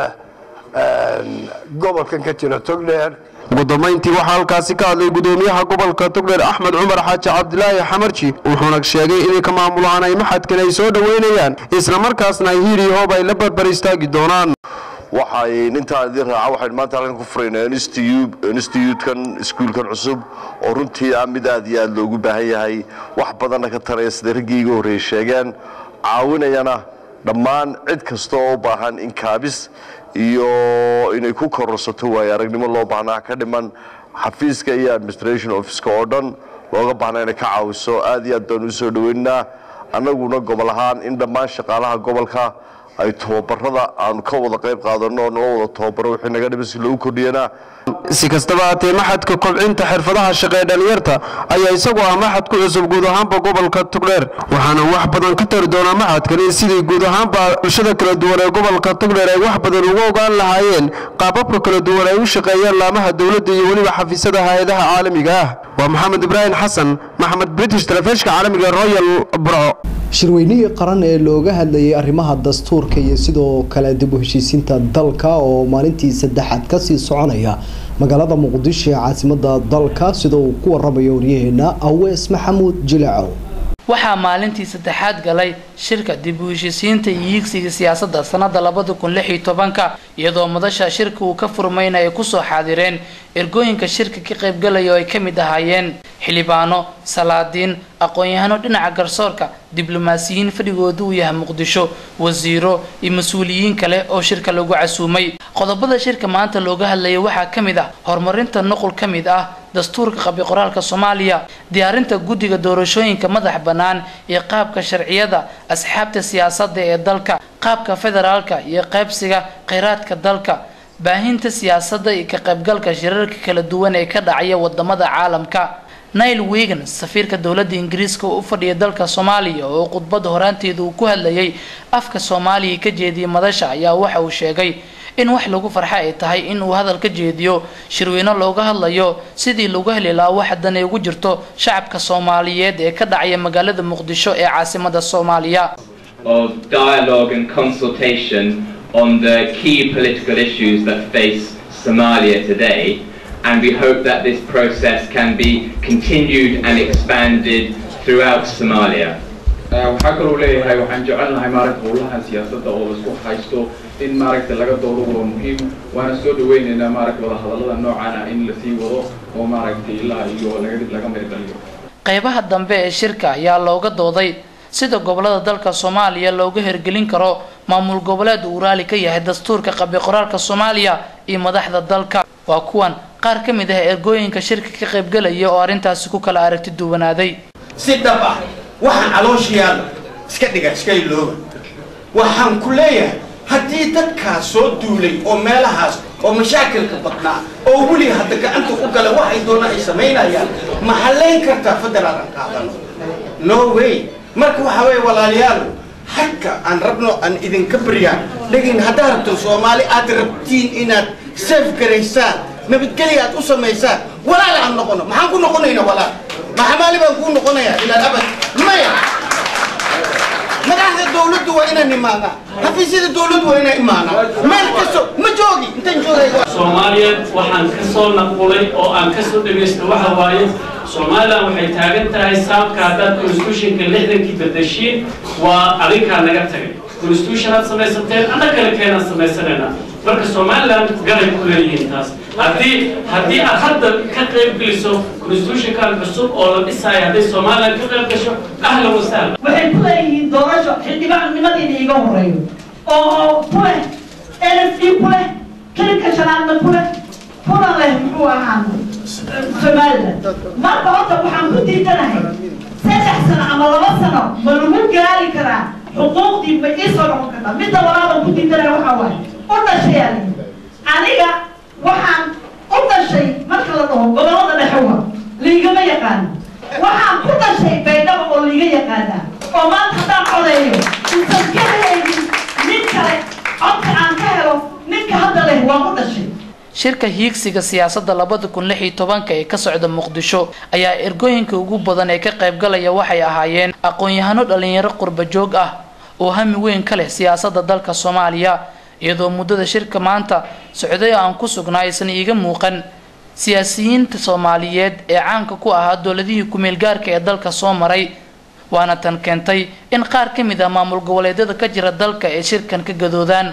gobolkan ka jira Togdheer gudoomiyaha waxa halkaasi ka hadlay gudoomiyaha gobolka Togdheer Axmed Cumar Xaaji Cabdullaahi Xamarji wuxuuna sheegay in ka maamulaan ay maxadkan ay soo dhaweynayaan isla markaasna ay hiriyo bay la barbar istaagi doonaan waxay inta idin raaca waxay maanta halkan ku fureenay institute-kan iskuulkan cusub oo runtii mid aad iyo aad loogu baahan yahay wax badan ka taraya sida ragiiga horeey sheegeen caawinayana dhammaan cid kasta oo u baahan in kaabis iyo inay ku kororsato way aragnimo loo baahnaa ka dhiman xafiiska iyo administration office-ka oo dhan looga baahnaa inay ka caawiso aad iyo aad baan u soo dhaweynaa annaguna gobol ahaan in dhammaan shaqaalaha gobolka ay tababarada aan ka wada qayb qaadano noo wada tababaro wixii naga dhiman si loo kordhiyana si kastaba ahaatee maxadka kobcinta xirfadaha shaqo ee dhalinyarta ayaa isagu ah maxad ku cusub guud ahaanba gobolka Togdheer waxaana wax badan ka tari doona maxadkani sidii guud ahaanba bulshada kala duwan ee gobolka Togdheer ay wax badan uga ogaan lahaayeen qaababka kala duwan ay u shaqeeyaan laamaha dawladda iyo waliba xafiisyada hay'adaha caalamiga ah waa Maxamed Ibrahim Xasan Maxamed British Television caalamiga Royal Bro shirweynihii qaran ee looga hadlayay arrimaha dastuurka iyo sidoo kale dib u heshiisiinta dalka oo maalintii saddexaad kasii soconaya magaalada muqdisho ee caasimada dalka sida uu ku waramayo waryaheena Awees Maxamuud Jilacow. waxaa maalintii saddexaad galay shirka dib u heshiisiinta iyo higsiga siyaasadda sanada 2016 iyadoo madasha shirka uu ka furmaynay ku soo xaadireen ergooyinka shirka ka qayb galay oo ay kamid ahaayeen xildhibaano salaadiin aqoon-yahano dhinaca garsoorka diblomaasiyiin fadhigoodu u yahay Muqdisho wasiiro iyo mas'uuliyiin kale oo shirka lagu casuumay qodobada shirka maanta looga hadlayay waxaa kamid ah horumarinta nuqul kamid ah dastuurka qabyo qoraalka Soomaaliya diyaarinta guddiga doorashooyinka madax banaan iyo qaabka sharciyada asxaabta siyaasadda ee dalka qaabka federaalka iyo qaybsiga kheyraadka dalka baahinta siyaasadda iyo ka qaybgalka shirarka kala duwan ee ka dhacaya wadamada caalamka Neil Wigan safiirka dawladda Ingiriiska oo u fadhiya dalka Soomaaliya oo khudbad horaanteeda uu ku hadlayay afka Soomaaliya ka jeediyay madasha ayaa waxa uu sheegay in wax lagu farxa ay tahay in uu hadal ka jeediyo shirweyno looga hadlayo sidii lagu heli lahaa wax dan ay ugu jirto shacabka Soomaaliyeed ee ka dhacaya magaalada Muqdisho ee caasimada Soomaaliya of dialogue and consultation on the key political issues that face Somalia today. And we hope that this process can be continued and expanded throughout Somalia. waxaa kaloo leeyahay waxaan jecelnahay maaragta howlaha siyaasadda oo la isku haysto in maaragta laga doodo waa muhiim waana soo dhaweynaynaa maaragta wada hadallada noocan ah in la sii wado oo maaragta ilaa iyo laga meerdaliyo qaybaha dambe ee shirka ayaa looga dooday sida gobolada dalka Soomaaliya looga hirgelin karo maamul goboleed uu raali ka yahay dastuurka qabyo qoraalka Soomaaliya iyo madaxda dalka waa kuwan qaar ka mid ah ergooyinka shirka ka qayb galaya oo arintaasi ku kala aragti duwanaaday si dhab ah waxaan calooshiyaal iska dhiga iska ilooba waxaan ku leeyahay haddii dadkaas soo duulay oo meelahaas oo mashaakilka badnaa oo weli hadda gacanta u gala waxay doona ay samaynayaan ma haleyn kartaa federaalka qaadano no way marka waxa weeye walaalayaal xagga aan rabno aan idinka baryaa dhagin haddaad rabto Soomaali aad rabtiin inaad safe garaysaan nabadgelyo aad u samaysaan walaal aan noqono maxaan ku noqonaynaa walaal maxamaali baan ku noqonayaa ilaa abad maya madaxda dawladdu waa inaan imaana xafiisyada dawladdu waa inaan imaana meel kasto ma joogi intaan joogay Soomaaliya waxaan ka soo naqulay oo aan ka soo dhameystay waxa waaye Soomaaliya waxay taagan tahay saabka hadda constitutionka 60 bedeshiin waa arinka naga tagay constitution aad samaysateen ana kale keenan samaysanayna marka Soomaaliland galay ku leeyihiin taas haddii aad hadda ka qayb geliso constitutionka cusub oo la dhisay haddii Soomaaliland ka qayb gasho ahlan wa sahlan waxay ku leeyihiin doorasho xildhibaannimadii iga horeeyo oo kule NFD kule kilka shanaadna kule kuna leh muxuu ahaan Somaliland marka horta waxaan ku diidanahay 3 sano ama 2 sano ma lagu gaari karaa xuquuqdii ma isoo noqon kartaa midda walaalo ku diidanahay waxaa waaye u dhashay aniga waxaan u dhashay marka la dhaho gobolada dhexe liigama yaqaan waxaan ku dhashay baydhabo oo liiga yaqaana oo maanta haddaan codeeyo intaan ka helaynin nin kale codka aan ka helo ninka hadda leh waa u dhashay shirka hiigsiga siyaasadda 2016 ee ka socda Muqdisho ayaa ergooyinka ugu badan ee ka qayb galaya waxay ahaayeen aqoon-yahano dhalinyaro qurba joog ah oo hami weyn ka leh siyaasadda dalka Soomaaliya iyadoo muddada shirka maanta socday aan ku sugnaysan iiga muuqan siyaasiyiinta Soomaaliyeed ee caanka ku ahaa dawladihii ku meel gaarka ee dalka soo maray waana tan keentay in qaar ka mid ah maamul goboleedyada ka jira dalka ee shirkan ka gadoodaan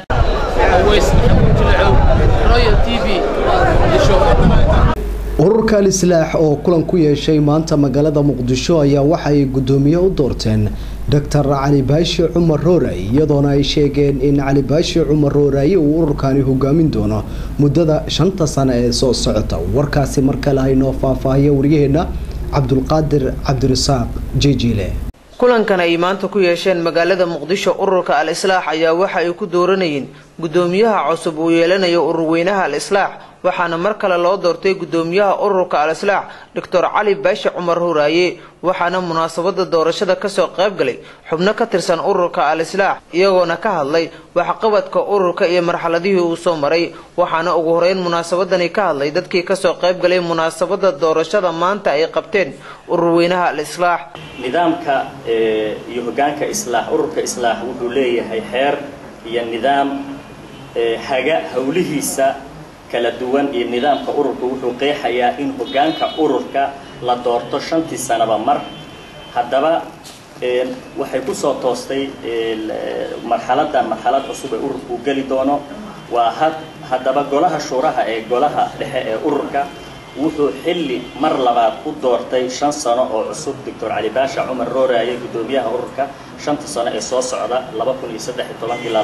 ururka Al-Islaax oo kulan ku yeeshay maanta magaalada Muqdisho ayaa waxa ay gudoomiye u doorteen Dr. Cali Baashi Cumar Rooray iyadoona ay sheegeen in Cali Baashi Cumar Rooray uu ururkani hogaamin doono muddada 5 sano ee soo socota warkaasi marka la hayno faahfaahiyo wariyaheena Cabdulqaadir Cabdirasaaq Jijile kulankan ay maanta ku yeesheen magaalada Muqdisho ururka Al-Islaax ayaa waxa ay ku dooranayeen gudoomiyaha cusub oo yeelanayo urur weynaha Al-Islaax waxaana mar kale loo doortay gudoomiyaha ururka al-islaax Dr. Cali Baashi Cumar Huraaye waxaana munaasabada doorashada ka soo qayb galay xubno ka tirsan ururka al-islaax iyagoona ka hadlay waxqabadka ururka iyo marxaladihii uu soo maray waxaana ugu horeyn munaasabadani ka hadlay dadkii ka soo qayb galay munaasabada doorashada maanta ay qabteen urur weynaha al-islaax nidaamka iyo hogaanka islaax ururka islaax wuxuu leeyahay xeer iyo nidaam haga hawlihiisa kala duwan iyo nidaamka ururka wuxuu qeexayaa in hogaanka ururka la doorto 5 sanaba mar haddaba waxay ku soo toostay marxalad cusub ee ururku gali doono waa haddaba golaha shuraha ee golaha dhexe ee ururka wuxuu xilli mar labaad u doortay 5 sano oo cusub Dr. Cali Baashi Cumar Huraaye gudoomiyaha ururka 5 sano ee soo socda 2013 ilaa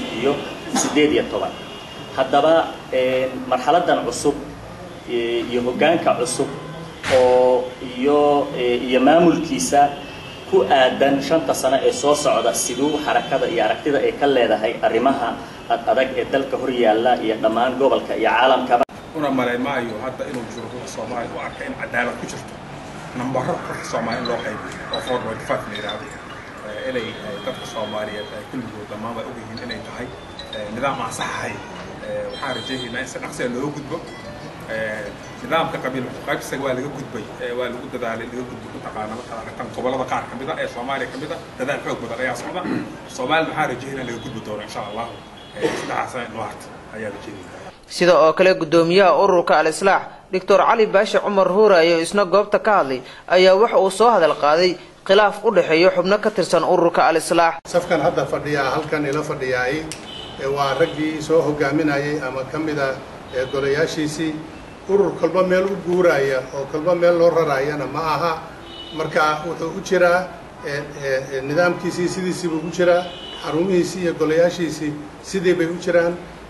2018 haddaba marxaladan cusub iyo hogaanka cusub oo iyo maamulkiisa ku aadan 5 sano ee soo socda sidoo xarakada iyo aragtida ay ka leedahay arrimaha adag ee dalka hor yaalla iyo dhammaan gobolka iyo caalamka una maray maayo hadda inuu jiro Soomaaliya oo arka in cadaalad ku jirto nambarro Soomaaliya loo qaybiyo oo forward fact leeyahay inay dadka Soomaaliyeed ay kulligood dhammaan way og yihiin inay tahay nidaam aan sax ahayn waxaan rajaynaynaa in si dhaqso ah loo gudbo nidaamka qabiil qaybsiga waa laga gudbay waa lagu dadaalay laga gudbo taqaanada tan gobolada qaar kamid ah ee Soomaaliya kamid ah dadaal xoog badan ayaa socda Soomaaliya waxaan rajaynaynaa laga gudbo doono insha Allah saddex sano waaqti ayaa rajaynaynaa sida oo kale gudoomiyaha ururka al-islaax Dr. Cali Baashi Cumar Huraaye isna goobta ka hadlay ayaa waxa uu soo hadal qaaday khilaaf u dhaxeeyo xubno ka tirsan ururka al-islaax safkan hadda fadhiya halkan ila fadhiyay waa ragii soo hogaaminayay ama kamida golayaashiisi urur kalba meel u guuraya oo kalba meel loo rarayana ma aha marka wuxuu u jiraa nidaamkiisii sidiisii buu u jiraa xarumihiisii iyo golayaashiisii sidii bay u jiraan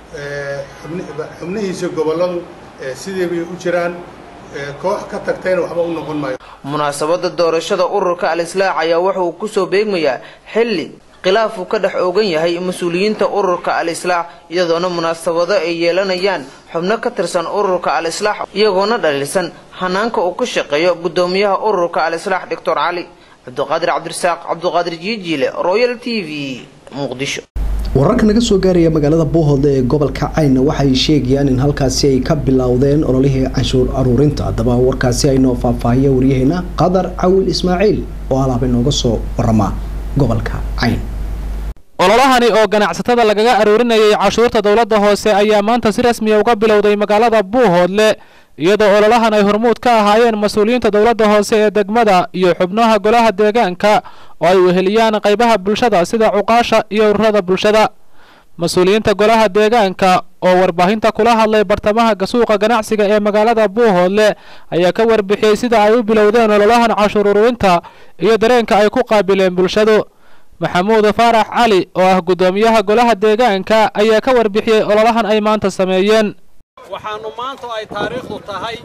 xubnihiisa goboladu sidii bay u jiraan koox ka tagtayna waxba u noqon maayo munaasabada doorashada ururka al-islaax ayaa wuxuu ku soo beegmayaa xilli khilaaf uu ka dhex oogan yahay mas'uuliyiinta ururka al-islaax iyadoona munaasabado ay yeelanayaan xubno ka tirsan ururka al-islaax iyagoona dhaliilsan hanaanka uu ka shaqeeyo gudoomiyaha ururka al-islaax Dr. Cali Cabduqaadir Jiijile Royal TV Muqdisho wararka naga soo gaaraya magaalada Bohol ee gobolka Cayn waxay sheegayaan in halkaasi ay ka bilowdeen ololihii canshuur aruurinta haddaba warkaasi ay noo faahfaahiyay waryaheena Qadar Cawil Ismaaciil oo alaabay nooga soo warama gobolka Cayn ololahani oo ganacsatada lagaga aruurinayay cashuurta dawladda hoose ayaa maanta si rasmi ah uga bilowday magaalada Bohol iyadoo ololahan ay hormuud ka ahaayeen mas'uuliyiinta dawladda hoose ee degmada iyo xubnaha golaha deegaanka oo ay weheliyaan qaybaha bulshada sida cuqaasha iyo ururada bulshada mas'uuliyiinta golaha deegaanka oo warbaahinta kula hadlay bartamaha suuqa ganacsiga ee magaalada Bohol ayaa ka warbixiyay sida ay u bilowdeen ololahan cashuur ururinta iyo dareenka ay ku qaabileen bulshadu Maxamuud Faarax Cali oo ah gudoomiyaha golaha deegaanka ayaa ka warbixiyay ololahan ay maanta sameeyeen waxaanu maanta ay taariikhdu tahay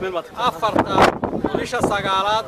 4 bisha 9aad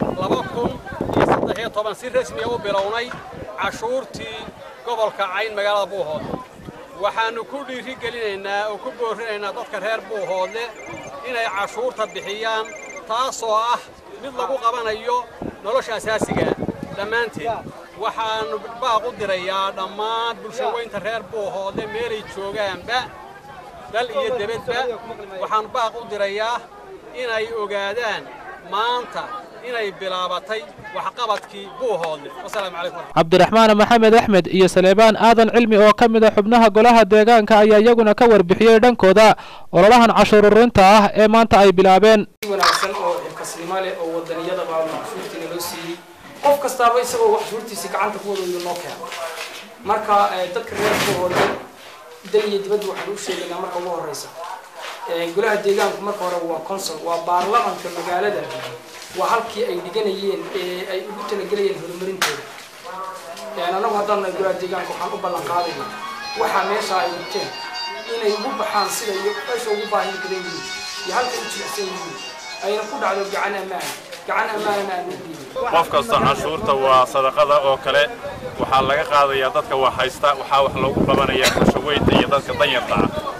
2013 si rasmi ah u bilownay cashuurtii gobolka Cayn magaalada Bohol waxaanu ku dhiirigelinaynaa oo ku boorinaynaa dadka reer Bohol inay cashuurta bixiyaan taasoo ah mid lagu qabanayo nolosha asaasiga dhammaanteed waxaanu baaq u dirayaa dhammaan bulshooyinka reer Bohol meelay joogaanba dal iyo dibadba waxaan baaq u dirayaa inay ogaadaan maanta inay bilaabatay waxqabadkii Bohol. Wassalaamu calaykum. Cabdiraxmaan Maxamed Axmed iyo Saleebaan Aadan Cilmi oo ka mid ah xubnaha golaha deegaanka ayaa iyaguna ka warbixiyay dhankooda ololahan cashuur ururinta ah ee maanta ay bilaabeen. wanaagsan oo kaslimaale oo wadaniyada baa cashuurtii loo siiyay qof kastaaba isagoo cashuurtiisa gacanta ku wada noo keeno marka dadka reer Bohol dal iyo dibadda waxaan u sheegaynaa marka ugu horeysa golaha deegaanku marka hore waa council waa baarlamaanka magaalada waa halkii ay dhiganayeen ay ugu talagelayeen horumarintooda anagu haddana golaha deegaanka waxaan u ballan qaadaynaa waxa meesha ay dhigteen inay ugu baxaan sida iyo meesha ugu baahin badan yihiin iyo halka u jilicsan yihiin ayna ku dhacdo gacan ammaanana aan diidin qof kasta cashuurta waa sadaqada oo kale waxaa laga qaadayaa dadka wax haysta waxaa wax loogu qabanayaa bulshooyinka iyo dadka danyarta ah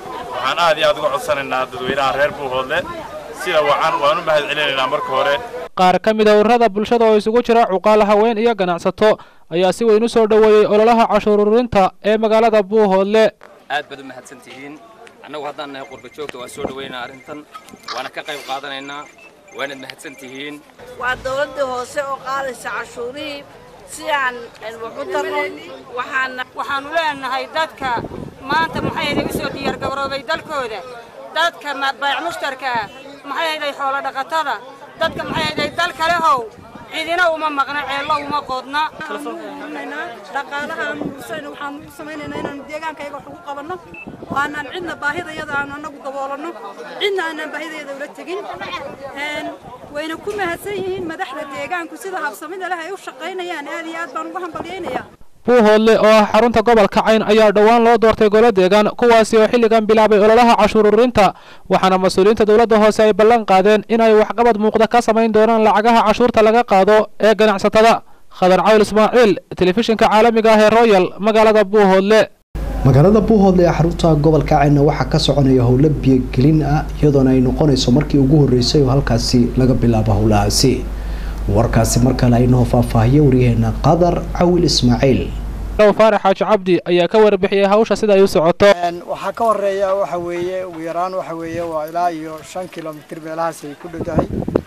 waxaan aad iyo aad uga codsanaynaa dadweynaha reer Buuhoodle sida wacan waan u mahadcelinaynaa marka hore qaar ka mid ah ururada bulshada oo isugu jira cuqaal haween iyo ganacsato ayaa si weyn u soo dhaweeyay ololaha cashuur ururinta ee magaalada Buuhoodle aad baad u mahadsantihiin annagu haddaan nahay qurba joogta waan soo dhaweynaa arrintan waana ka qayb qaadanaynaa waana mahadsantihiin waa dawladda hoose oo qaadaysa cashuurihii si aan wax u tarno waxaanu leenahay dadka maanta maxay ahayd u soo diyaar garoobay dalkooda dadka baayac mushtarka maxay ahayd xoolo dhaqatada dadka maxay ahayd dal kale how ciidina uma maqna ceello uma qodna dhaqaalaha waxaan u samaynaynaa inaan deegaankayga wax ugu qabanno oo aanan cidna baahidayada aan anagu daboolano cidna aanan baahidayada ula tegin wayna ku mahadsan yihiin madaxda deegaanku sida habsamida leh ay u shaqaynayaan aad iyo aad baan uga hambalyaynayaa Buuhoodle oo ah xarunta gobolka Cayn ayaa dhawaan loo doortay golo deegaan kuwaasi oo xilligan bilaabay ololaha cashuur ururinta waxaana mas'uuliyiinta dawladda hoose ay ballan qaadeen in ay waxqabad muuqda ka samayn doonaan lacagaha cashuurta laga qaado ee ganacsatada Khadar Cawl Ismaaciil telefishinka caalamiga ah ee Royal magaalada Buuhoodle magaalada Buuhoodle ee xarunta gobolka Cayn waxa ka soconaya howlo biyo-gelin ah iyadoo ay noqonayso markii ugu horeysay oo halkaasi laga bilaabo howlahaasi warkaasi markale ay noo faahfaahiyay wariyaheena Qadar Cawl Ismaaciil Faarax Xaaji Cabdi ayaa ka warbixiyay hawsha sida ay u socoto waxa ka horeeya waxa weeye ugu yaraan waxa weeye waa ilaa iyo 5 kilomitir meelahaas ay ku dhowdahay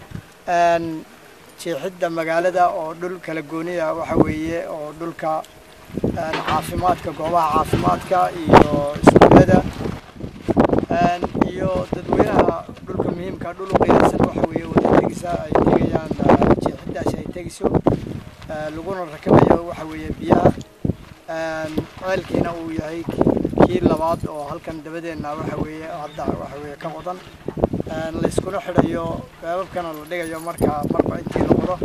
jeexidda magaalada oo dhul kala gooniya waxa weeye oo dhulka caafimaadka goobaha caafimaadka iyo iskuulada iyo dadweynaha dhulka muhiimka dhul u qiyaassan waxa weeye wadooyinkiisa ay tegayaan jeexiddaas ay tegayso laguna rakabayo waxa weeye biyaha ceelkiina uu yahay kii labaad oo halkan dabadeena waxa weeye hadda waxa weeye ka qodan la iskuna xidhayo qaababkana la dhigayo marba intii la qoro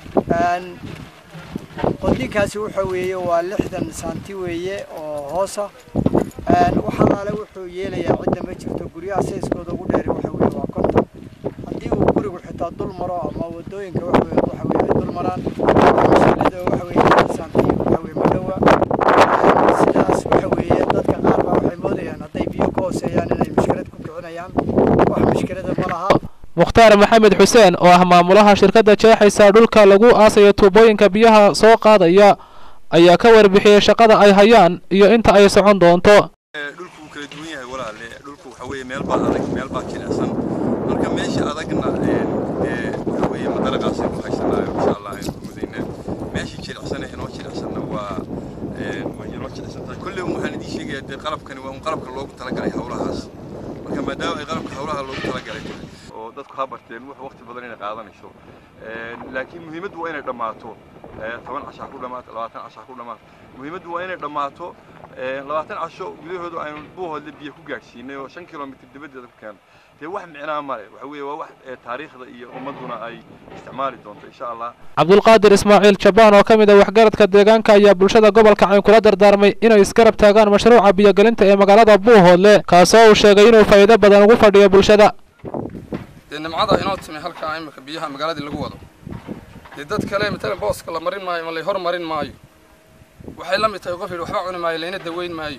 qodinkaasi waxa weeye waa 60 santi weeye oo hoosa waxaana wuxuu yeelayaa cidda ma jirto guryaha sayskooda ugu dheer waxa weeye waa 50 haddii uu gurigu xitaa dul maro ama wadooyinka waxa weeye dul maraan mashaalada waxa weeye santi waxa weeye madhawa sidaas waxa weeye dadka qaar baa waxay moodayaan hadday biyo ka hooseeyaan inay mushkilad ku kicinayaan wax mushkilada ma laha Mukhtaar Maxamed Xuseen oo ah maamulaha shirkadda jeexaysa dhulka lagu aasayo tuubooyinka biyaha soo qaadaya ayaa ka warbixiyay shaqada ay hayaan iyo inta ay socon doonto dhulku kala duwan yahay walaale dhulku waxa weeye meel baa adag meel baa jilicsan marka meesha adagna waxa weeye madalaqaas ku haysanaayo insha Allah ay ku mudayna meesha jilicsan inoo jilicsanna waa inoo jilicsantahay kulli waxaan idin sheegayaa qalabkani waa qalabka loogu talagalay hawlahaas marka maadaama ay qalabka hawlaha loogu talagalay oo dadku ha barteen wax waqti badan inay qaadanayso laakiin muhiimaddu waa inay dhamaato 10 casho ku dhamaato 20 casho ku dhamaato muhiimaddu waa inay dhamaato 20 casho gudahooda aynu Buuhoodle biyo ku gaarsiinay oo 5 kilomitir dibadeeda ku keenay wax micnaa male waxa weeye waa wax taariikhda iyo ummaduna ay isticmaali doonto insha Allah Cabdulqaadir Ismaaciil Jabaan oo kamid ah waxgaradka deegaanka ayaa bulshada gobolka Cayn kula dardaarmay inay iskarab taagaan mashruuca biyo gelinta ee magaalada Buuhoodle kaasoo uu sheegay inuu faa'iido badan ugu fadhiyo bulshada nimcada inoo timi halka imika biyaha magaalada lagu wado dad kale midna booska la marin maayo ma la hormarin maayo waxay la mid tahay qof waxba cuni maayo leena daweyn maayo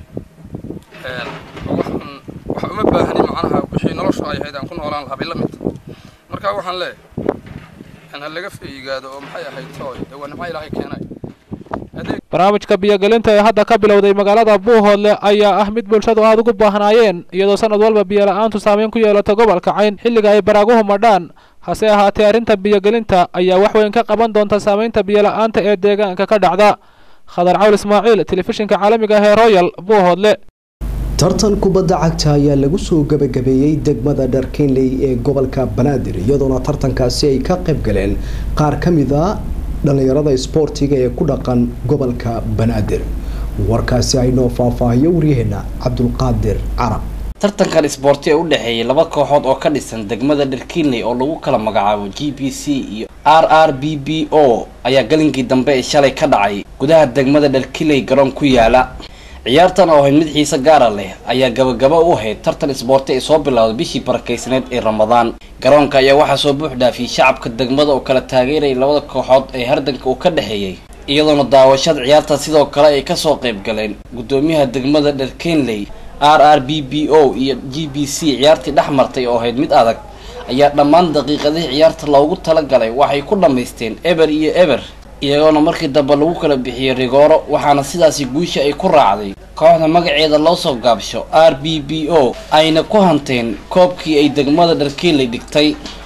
waxa uma baahani macnaha wixii noloshu ay hay'adaan ku noolaan lahaa la mid marka waxaan leeyahay in laga fiigaado oo maxay ahayd tooy waa nimco Ilaahay keenay barnaamijka biyo gelinta ee hadda ka bilowday magaalada Buuhoodle ayaa ah mid bulshadu aad ugu baahnaayeen iyadoo sanad walba biyo la'aantu saameyn ku yeelato gobolka Cayn xilliga ay baraaguhu madhaan hase ahaatee arrinta biyo gelinta ayaa wax weyn ka qaban doonta saameynta biyo la'aanta ee deegaanka ka dhacda Khadar Cawl Ismaaciil telefishinka caalamiga ah ee Royal Buuhoodle tartan kubadda cagta ayaa lagu soo gabagabeeyay degmada Dharkeenley ee gobolka Banaadir iyadoo tartankaasi ay ka qayb galeen qaar kamid ah dhalinyarada isboortiga ee ku dhaqan gobolka Banaadir warkaasi ay noo faahfaahiyo wariyaheena Cabdulqaadir Carab tartankan isboorti ee u dhaxeeyay laba kooxood oo ka dhisan degmada Dharkeenley oo lagu kala magacaabo GBC iyo RRBBO ayaa galinkii dambe ee shalay ka dhacay gudaha degmada Dharkeenley garoon ku yaala ciyaartan oo mid xiisa gaar ah leh ayaa gabagaba u ahayd tartan isboorti ee soo bilowday bishii barakeysaneed ee Ramadaan garoonka ayaa waxa soo buux dhaafiyay shacabka degmada oo kala taageeray labada kooxood ee hardanka uu ka dhaxeeyay iyadoona daawashada ciyaarta sidoo kale ay ka soo qayb galeen gudoomiyaha degmada Dharkeenley RRBBO iyo GBC ciyaartii dhex martay oo ahayd mid adag ayaa dhammaan daqiiqadihii ciyaarta loogu talagalay waxay ku dhamaysteen eber iyo eber iyagoona markii dambe lagu kala bixiyay rigooro waxaana sidaasi guusha ay ku raacday kooxda magaceeda loo soo gaabsho RBBO ayna ku hanteen koobkii ay degmada Dharkiinley dhigtay.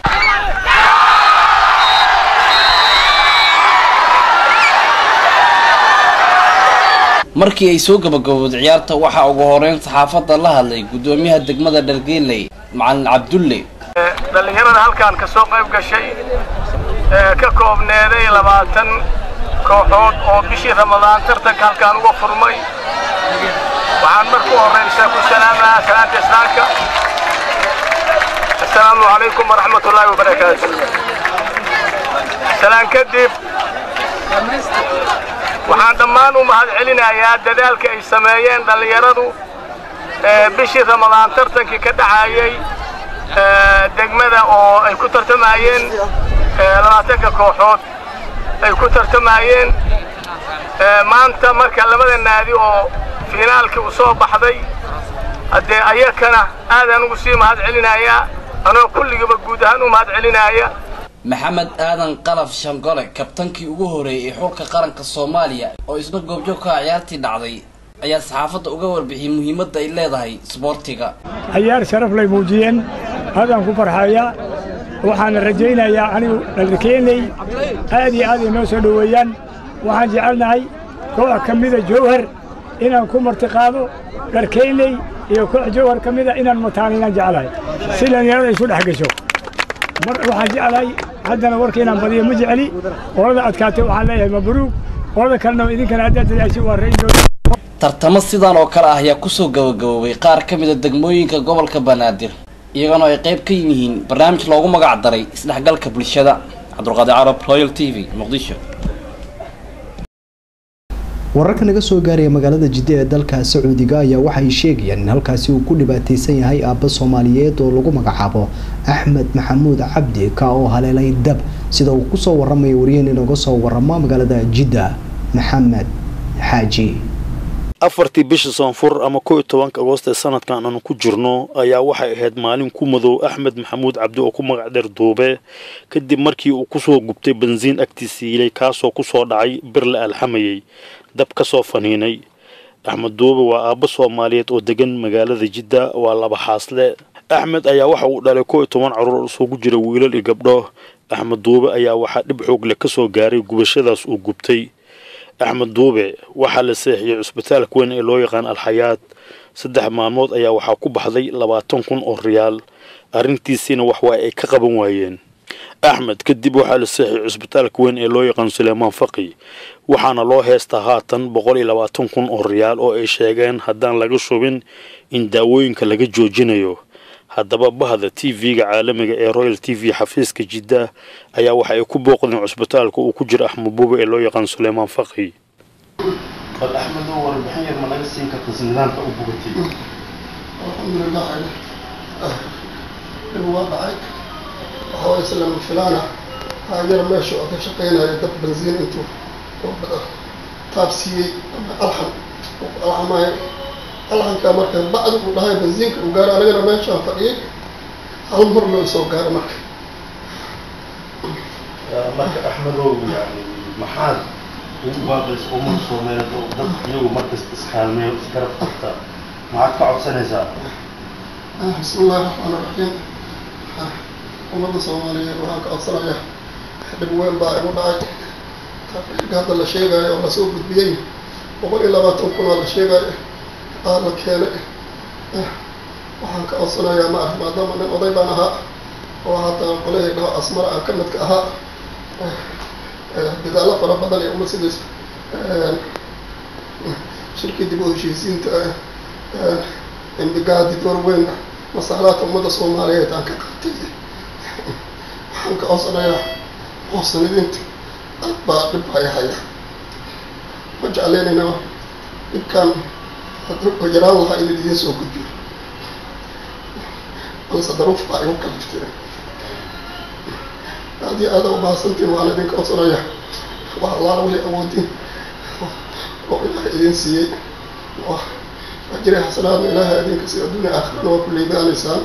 markii ay soo gabagabowday ciyaarta waxa ugu horeyn saxaafadda la hadlay gudoomiyaha degmada Dharkiinley Macallin Cabdulle. dhalinyarada halkaan ka soo qayb gashay ka koobneeday 20 kooxood oo bishii Ramadaan tartanka halkaan uga furmay waxaan markuu horeysa ku salaamaa salaanta islaamka assalaamu calaykum waraxmatullaahi wabarakaatuh salaan kadib waxaan dhammaan u mahadcelinayaa dadaalka ay sameeyeen dhalinyaradu bishii Ramadaan tartankii ka dhacayay degmada oo ay ku tartamayeen 20 kooxood ay ku tartamayeen maanta marka labada naadi oo finaalkii u soo baxday hadee ayakana aadan ugu sii mahadcelinayaa anoo kulligiiba guud ahaan u mahadcelinaya Maxamed Aadan Qalaf Shangole kabtankii ugu horeeyay xulka qaranka Soomaaliya oo isna goobjoog ka ciyaartii dhacday ayaa saxaafadda uga warbixiyay muhiimadda ay leedahay isboortiga. ciyaar sharaf leh muujiyeen hadaan ku farxayaa waxaan rajaynayaa anigu Dharkiinley aad iyo aad inoo soo dhaweeyaan waxaan jecelnahay koox kamida Jowhar inaan ku martiqaado Dharkiinley iyo koox Jowhar kamida inaan mataanina jecelahay si dhalinyarada isu dhex gasho mar waxaan jecelahay haddana warkeenan badiyo ma jeceli orada adkaatay waxaan leeyahay mabruuq orada kalena idinkana aadaadaysi waa reeyo tartamo sidaan oo kale ah ayaa ku soo gabagaboway qaar ka mid ah degmooyinka gobolka Banaadir iyagana ay qayb ka yihiin barnaamij loogu magac daray isdhexgalka bulshada. Cabdulqaadir Carab, Royal TV, Muqdisho. wararka naga soo gaaraya magaalada Jidda ee dalka Sacuudiga ayaa waxay sheegayaan in halkaasi uu ku dhibaataysan yahay aabba Soomaaliyeed oo lagu magacaabo Axmed Maxamuud Cabdi ka oo haleelay dab sida uu ku soo waramay wariyeen inaga soo warama magaalada Jidda Maxamed Xaaji. afartii bisha Soonfur ama 11 Agoosto sanadkan aanu ku jirno ayaa waxay ahayd maalin ku madow Axmed Maxamuud Cabdi oo ku magac dheer Duube kadib markii uu ku soo gubtay benziin agtiisiilay kaasoo ku soo dhacay bir la alxamayay dab ka soo faniinay. Axmed Duube waa aabba Soomaaliyeed oo degan magaalada Jidda waa laba xaasle. Axmed ayaa waxa uu dhalay 11 caruur isugu jira wiilal iyo gabdho. Axmed Duube ayaa waxa dhib xoog leh ka soo gaaray gubashadaas uu gubtay. Axmed Duube waxa la seexiyay isbitaalka weyn ee loo yaqaan Al-Hayaat 3 maalmood ayaa waxa ku baxday 20,000 oo riyaal arrintiisina wax waa ay ka qaban waayeen. Axmed kadib waxa la seexiyay isbitaalka weyn ee loo yaqaan Sulaymaan Faqi waxaana loo heestaa haatan 120,000 oo riyaal oo ay sheegeen haddaan laga shubin in daawooyinka laga joojinayo. haddaba bahda TV-ga caalamiga ee Royal TV xafiiska Jidda ayaa waxa ay ku booqdeen isbitaalka uu ku jiro Axmed Buube ee loo yaqaan Sulaymaan Faqi. qad Axmed oo warbixin yar ma laga siin kartaa nidaamka u bugatay. alxamdulillah waa dhacay waxa isla filana taageer meesha oo ka shaqeynaya dab benziin intuu taabsiiyey alxamay alxanka marka bacdu uu dhahay benziinka uu gaaro anagana meeshaan fadhiyay hal mar loo soo gaaro marka Axmed oo yani maxaad ugu baaqays umar Soomaaliyeed oo dad iyagu markas iskaalmeeyo isgarab qabta maxaad ka codsanaysaa? bismillahi rahmaani rahiim ummadda Soomaaliyeed waxaan ka codsanayaa dhib weyn baa igu dhacay hadda la sheegayo oo la soo gudbiyey 120,000 la sheegayo la keenay waxaan ka codsanayaa maadaama nin oday baan ahaa oo hadda qolay dhaw asmar aan ka mid ka ahaa dadaalo fara badan ee uma sidays shirkii dib u heshiisiinta indigaadi door weyn masaalaadka ummadda Soomaaliyeed aan ka qaatay waxaan ka codsanayaa muwaadiniinta dad baa dhib haya ma jeclaynayna dhibkan hadduu yaraan lahaa in idiin soo gudbiyo balse daruuf baa igu kaliftay aad iyo aad u baahsantiin waan idinka codsanayaa wax allaala weli awoodin oo ilaahay idiin siiyey أجري حسنات إلهي أدينك سي الدنيا آخرنا وكل بان إنسان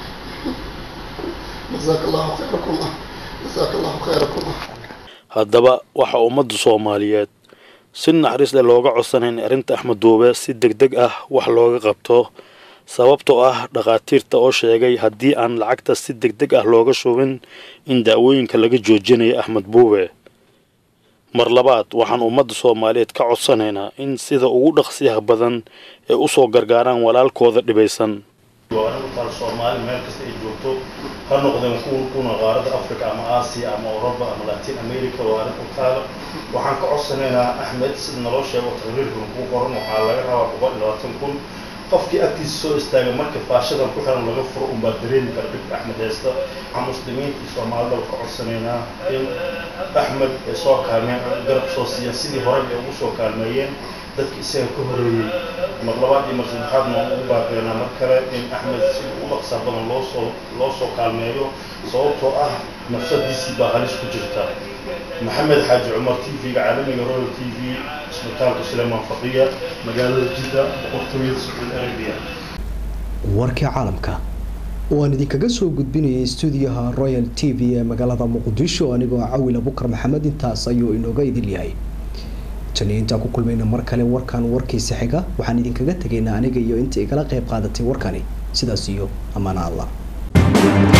جزاك الله خيركم جزاك الله خيركم. haddaba waxa ummadda Soomaaliyeed si naxariis leh looga codsanay arinta Axmed Doobe si degdeg ah wax looga qabto sababtoo ah dhaqaatiirta oo sheegay haddii aan lacagta si degdeg ah looga shubin in daawooyinka laga joojinayo Axmed Doobe mar labaad waxaan ummadda Soomaaliyeed ka codsanaynaa in sida ugu dhaqsiyaha badan ee u soo gargaaraan walaalkooda dhibaysan وأنا Soomaali meel kasta ay joogto ha noqdeen kuwa qaaradda Afrika ama Aasiya ama Europa ama Latin America oo aan u taalo waxaan ka codsanaynaa Axmed sida naloo sheego taqriirkan ku qoran waxa laga rabaa 120,000 qofkii agtiisa soo istaagay marka faashadan ku xiran laga furo u baadreen kar dib Axmed heesta aan muslimiinta Soomaalida ka codsanaynaa in Axmed soo kaalmeeyo garab soo siyaasadii hore ee ugu soo kaalmeeyeen dadka isaga ka horeeyay mar labaad iyo mar saddexaad ma ugu baaqeena mar kale in Axmed si uu dhaqso badan loo soo kaalmeeyo sababtoo ah nafsadiisii baa halis ku jirta maxamed xaaji cumar TV-ga caalamiga Royal TV isbitaalka Suleymaan Faqiya magaalada Jidda boqortooyada Sacuudi Arabiya warka caalamka waan idinkaga soo gudbinayay stuudiyaha Royal TV ee magaalada Muqdisho anigoo Caawil Abukar Maxamed intaas ayuu inooga idil yahay inta ku kulmayna mar kale warkan warkiisa xiga waxaan idinkaga tageynaa aniga iyo inta igala qayb qaadatay warkani sidaas iyo amaana Allah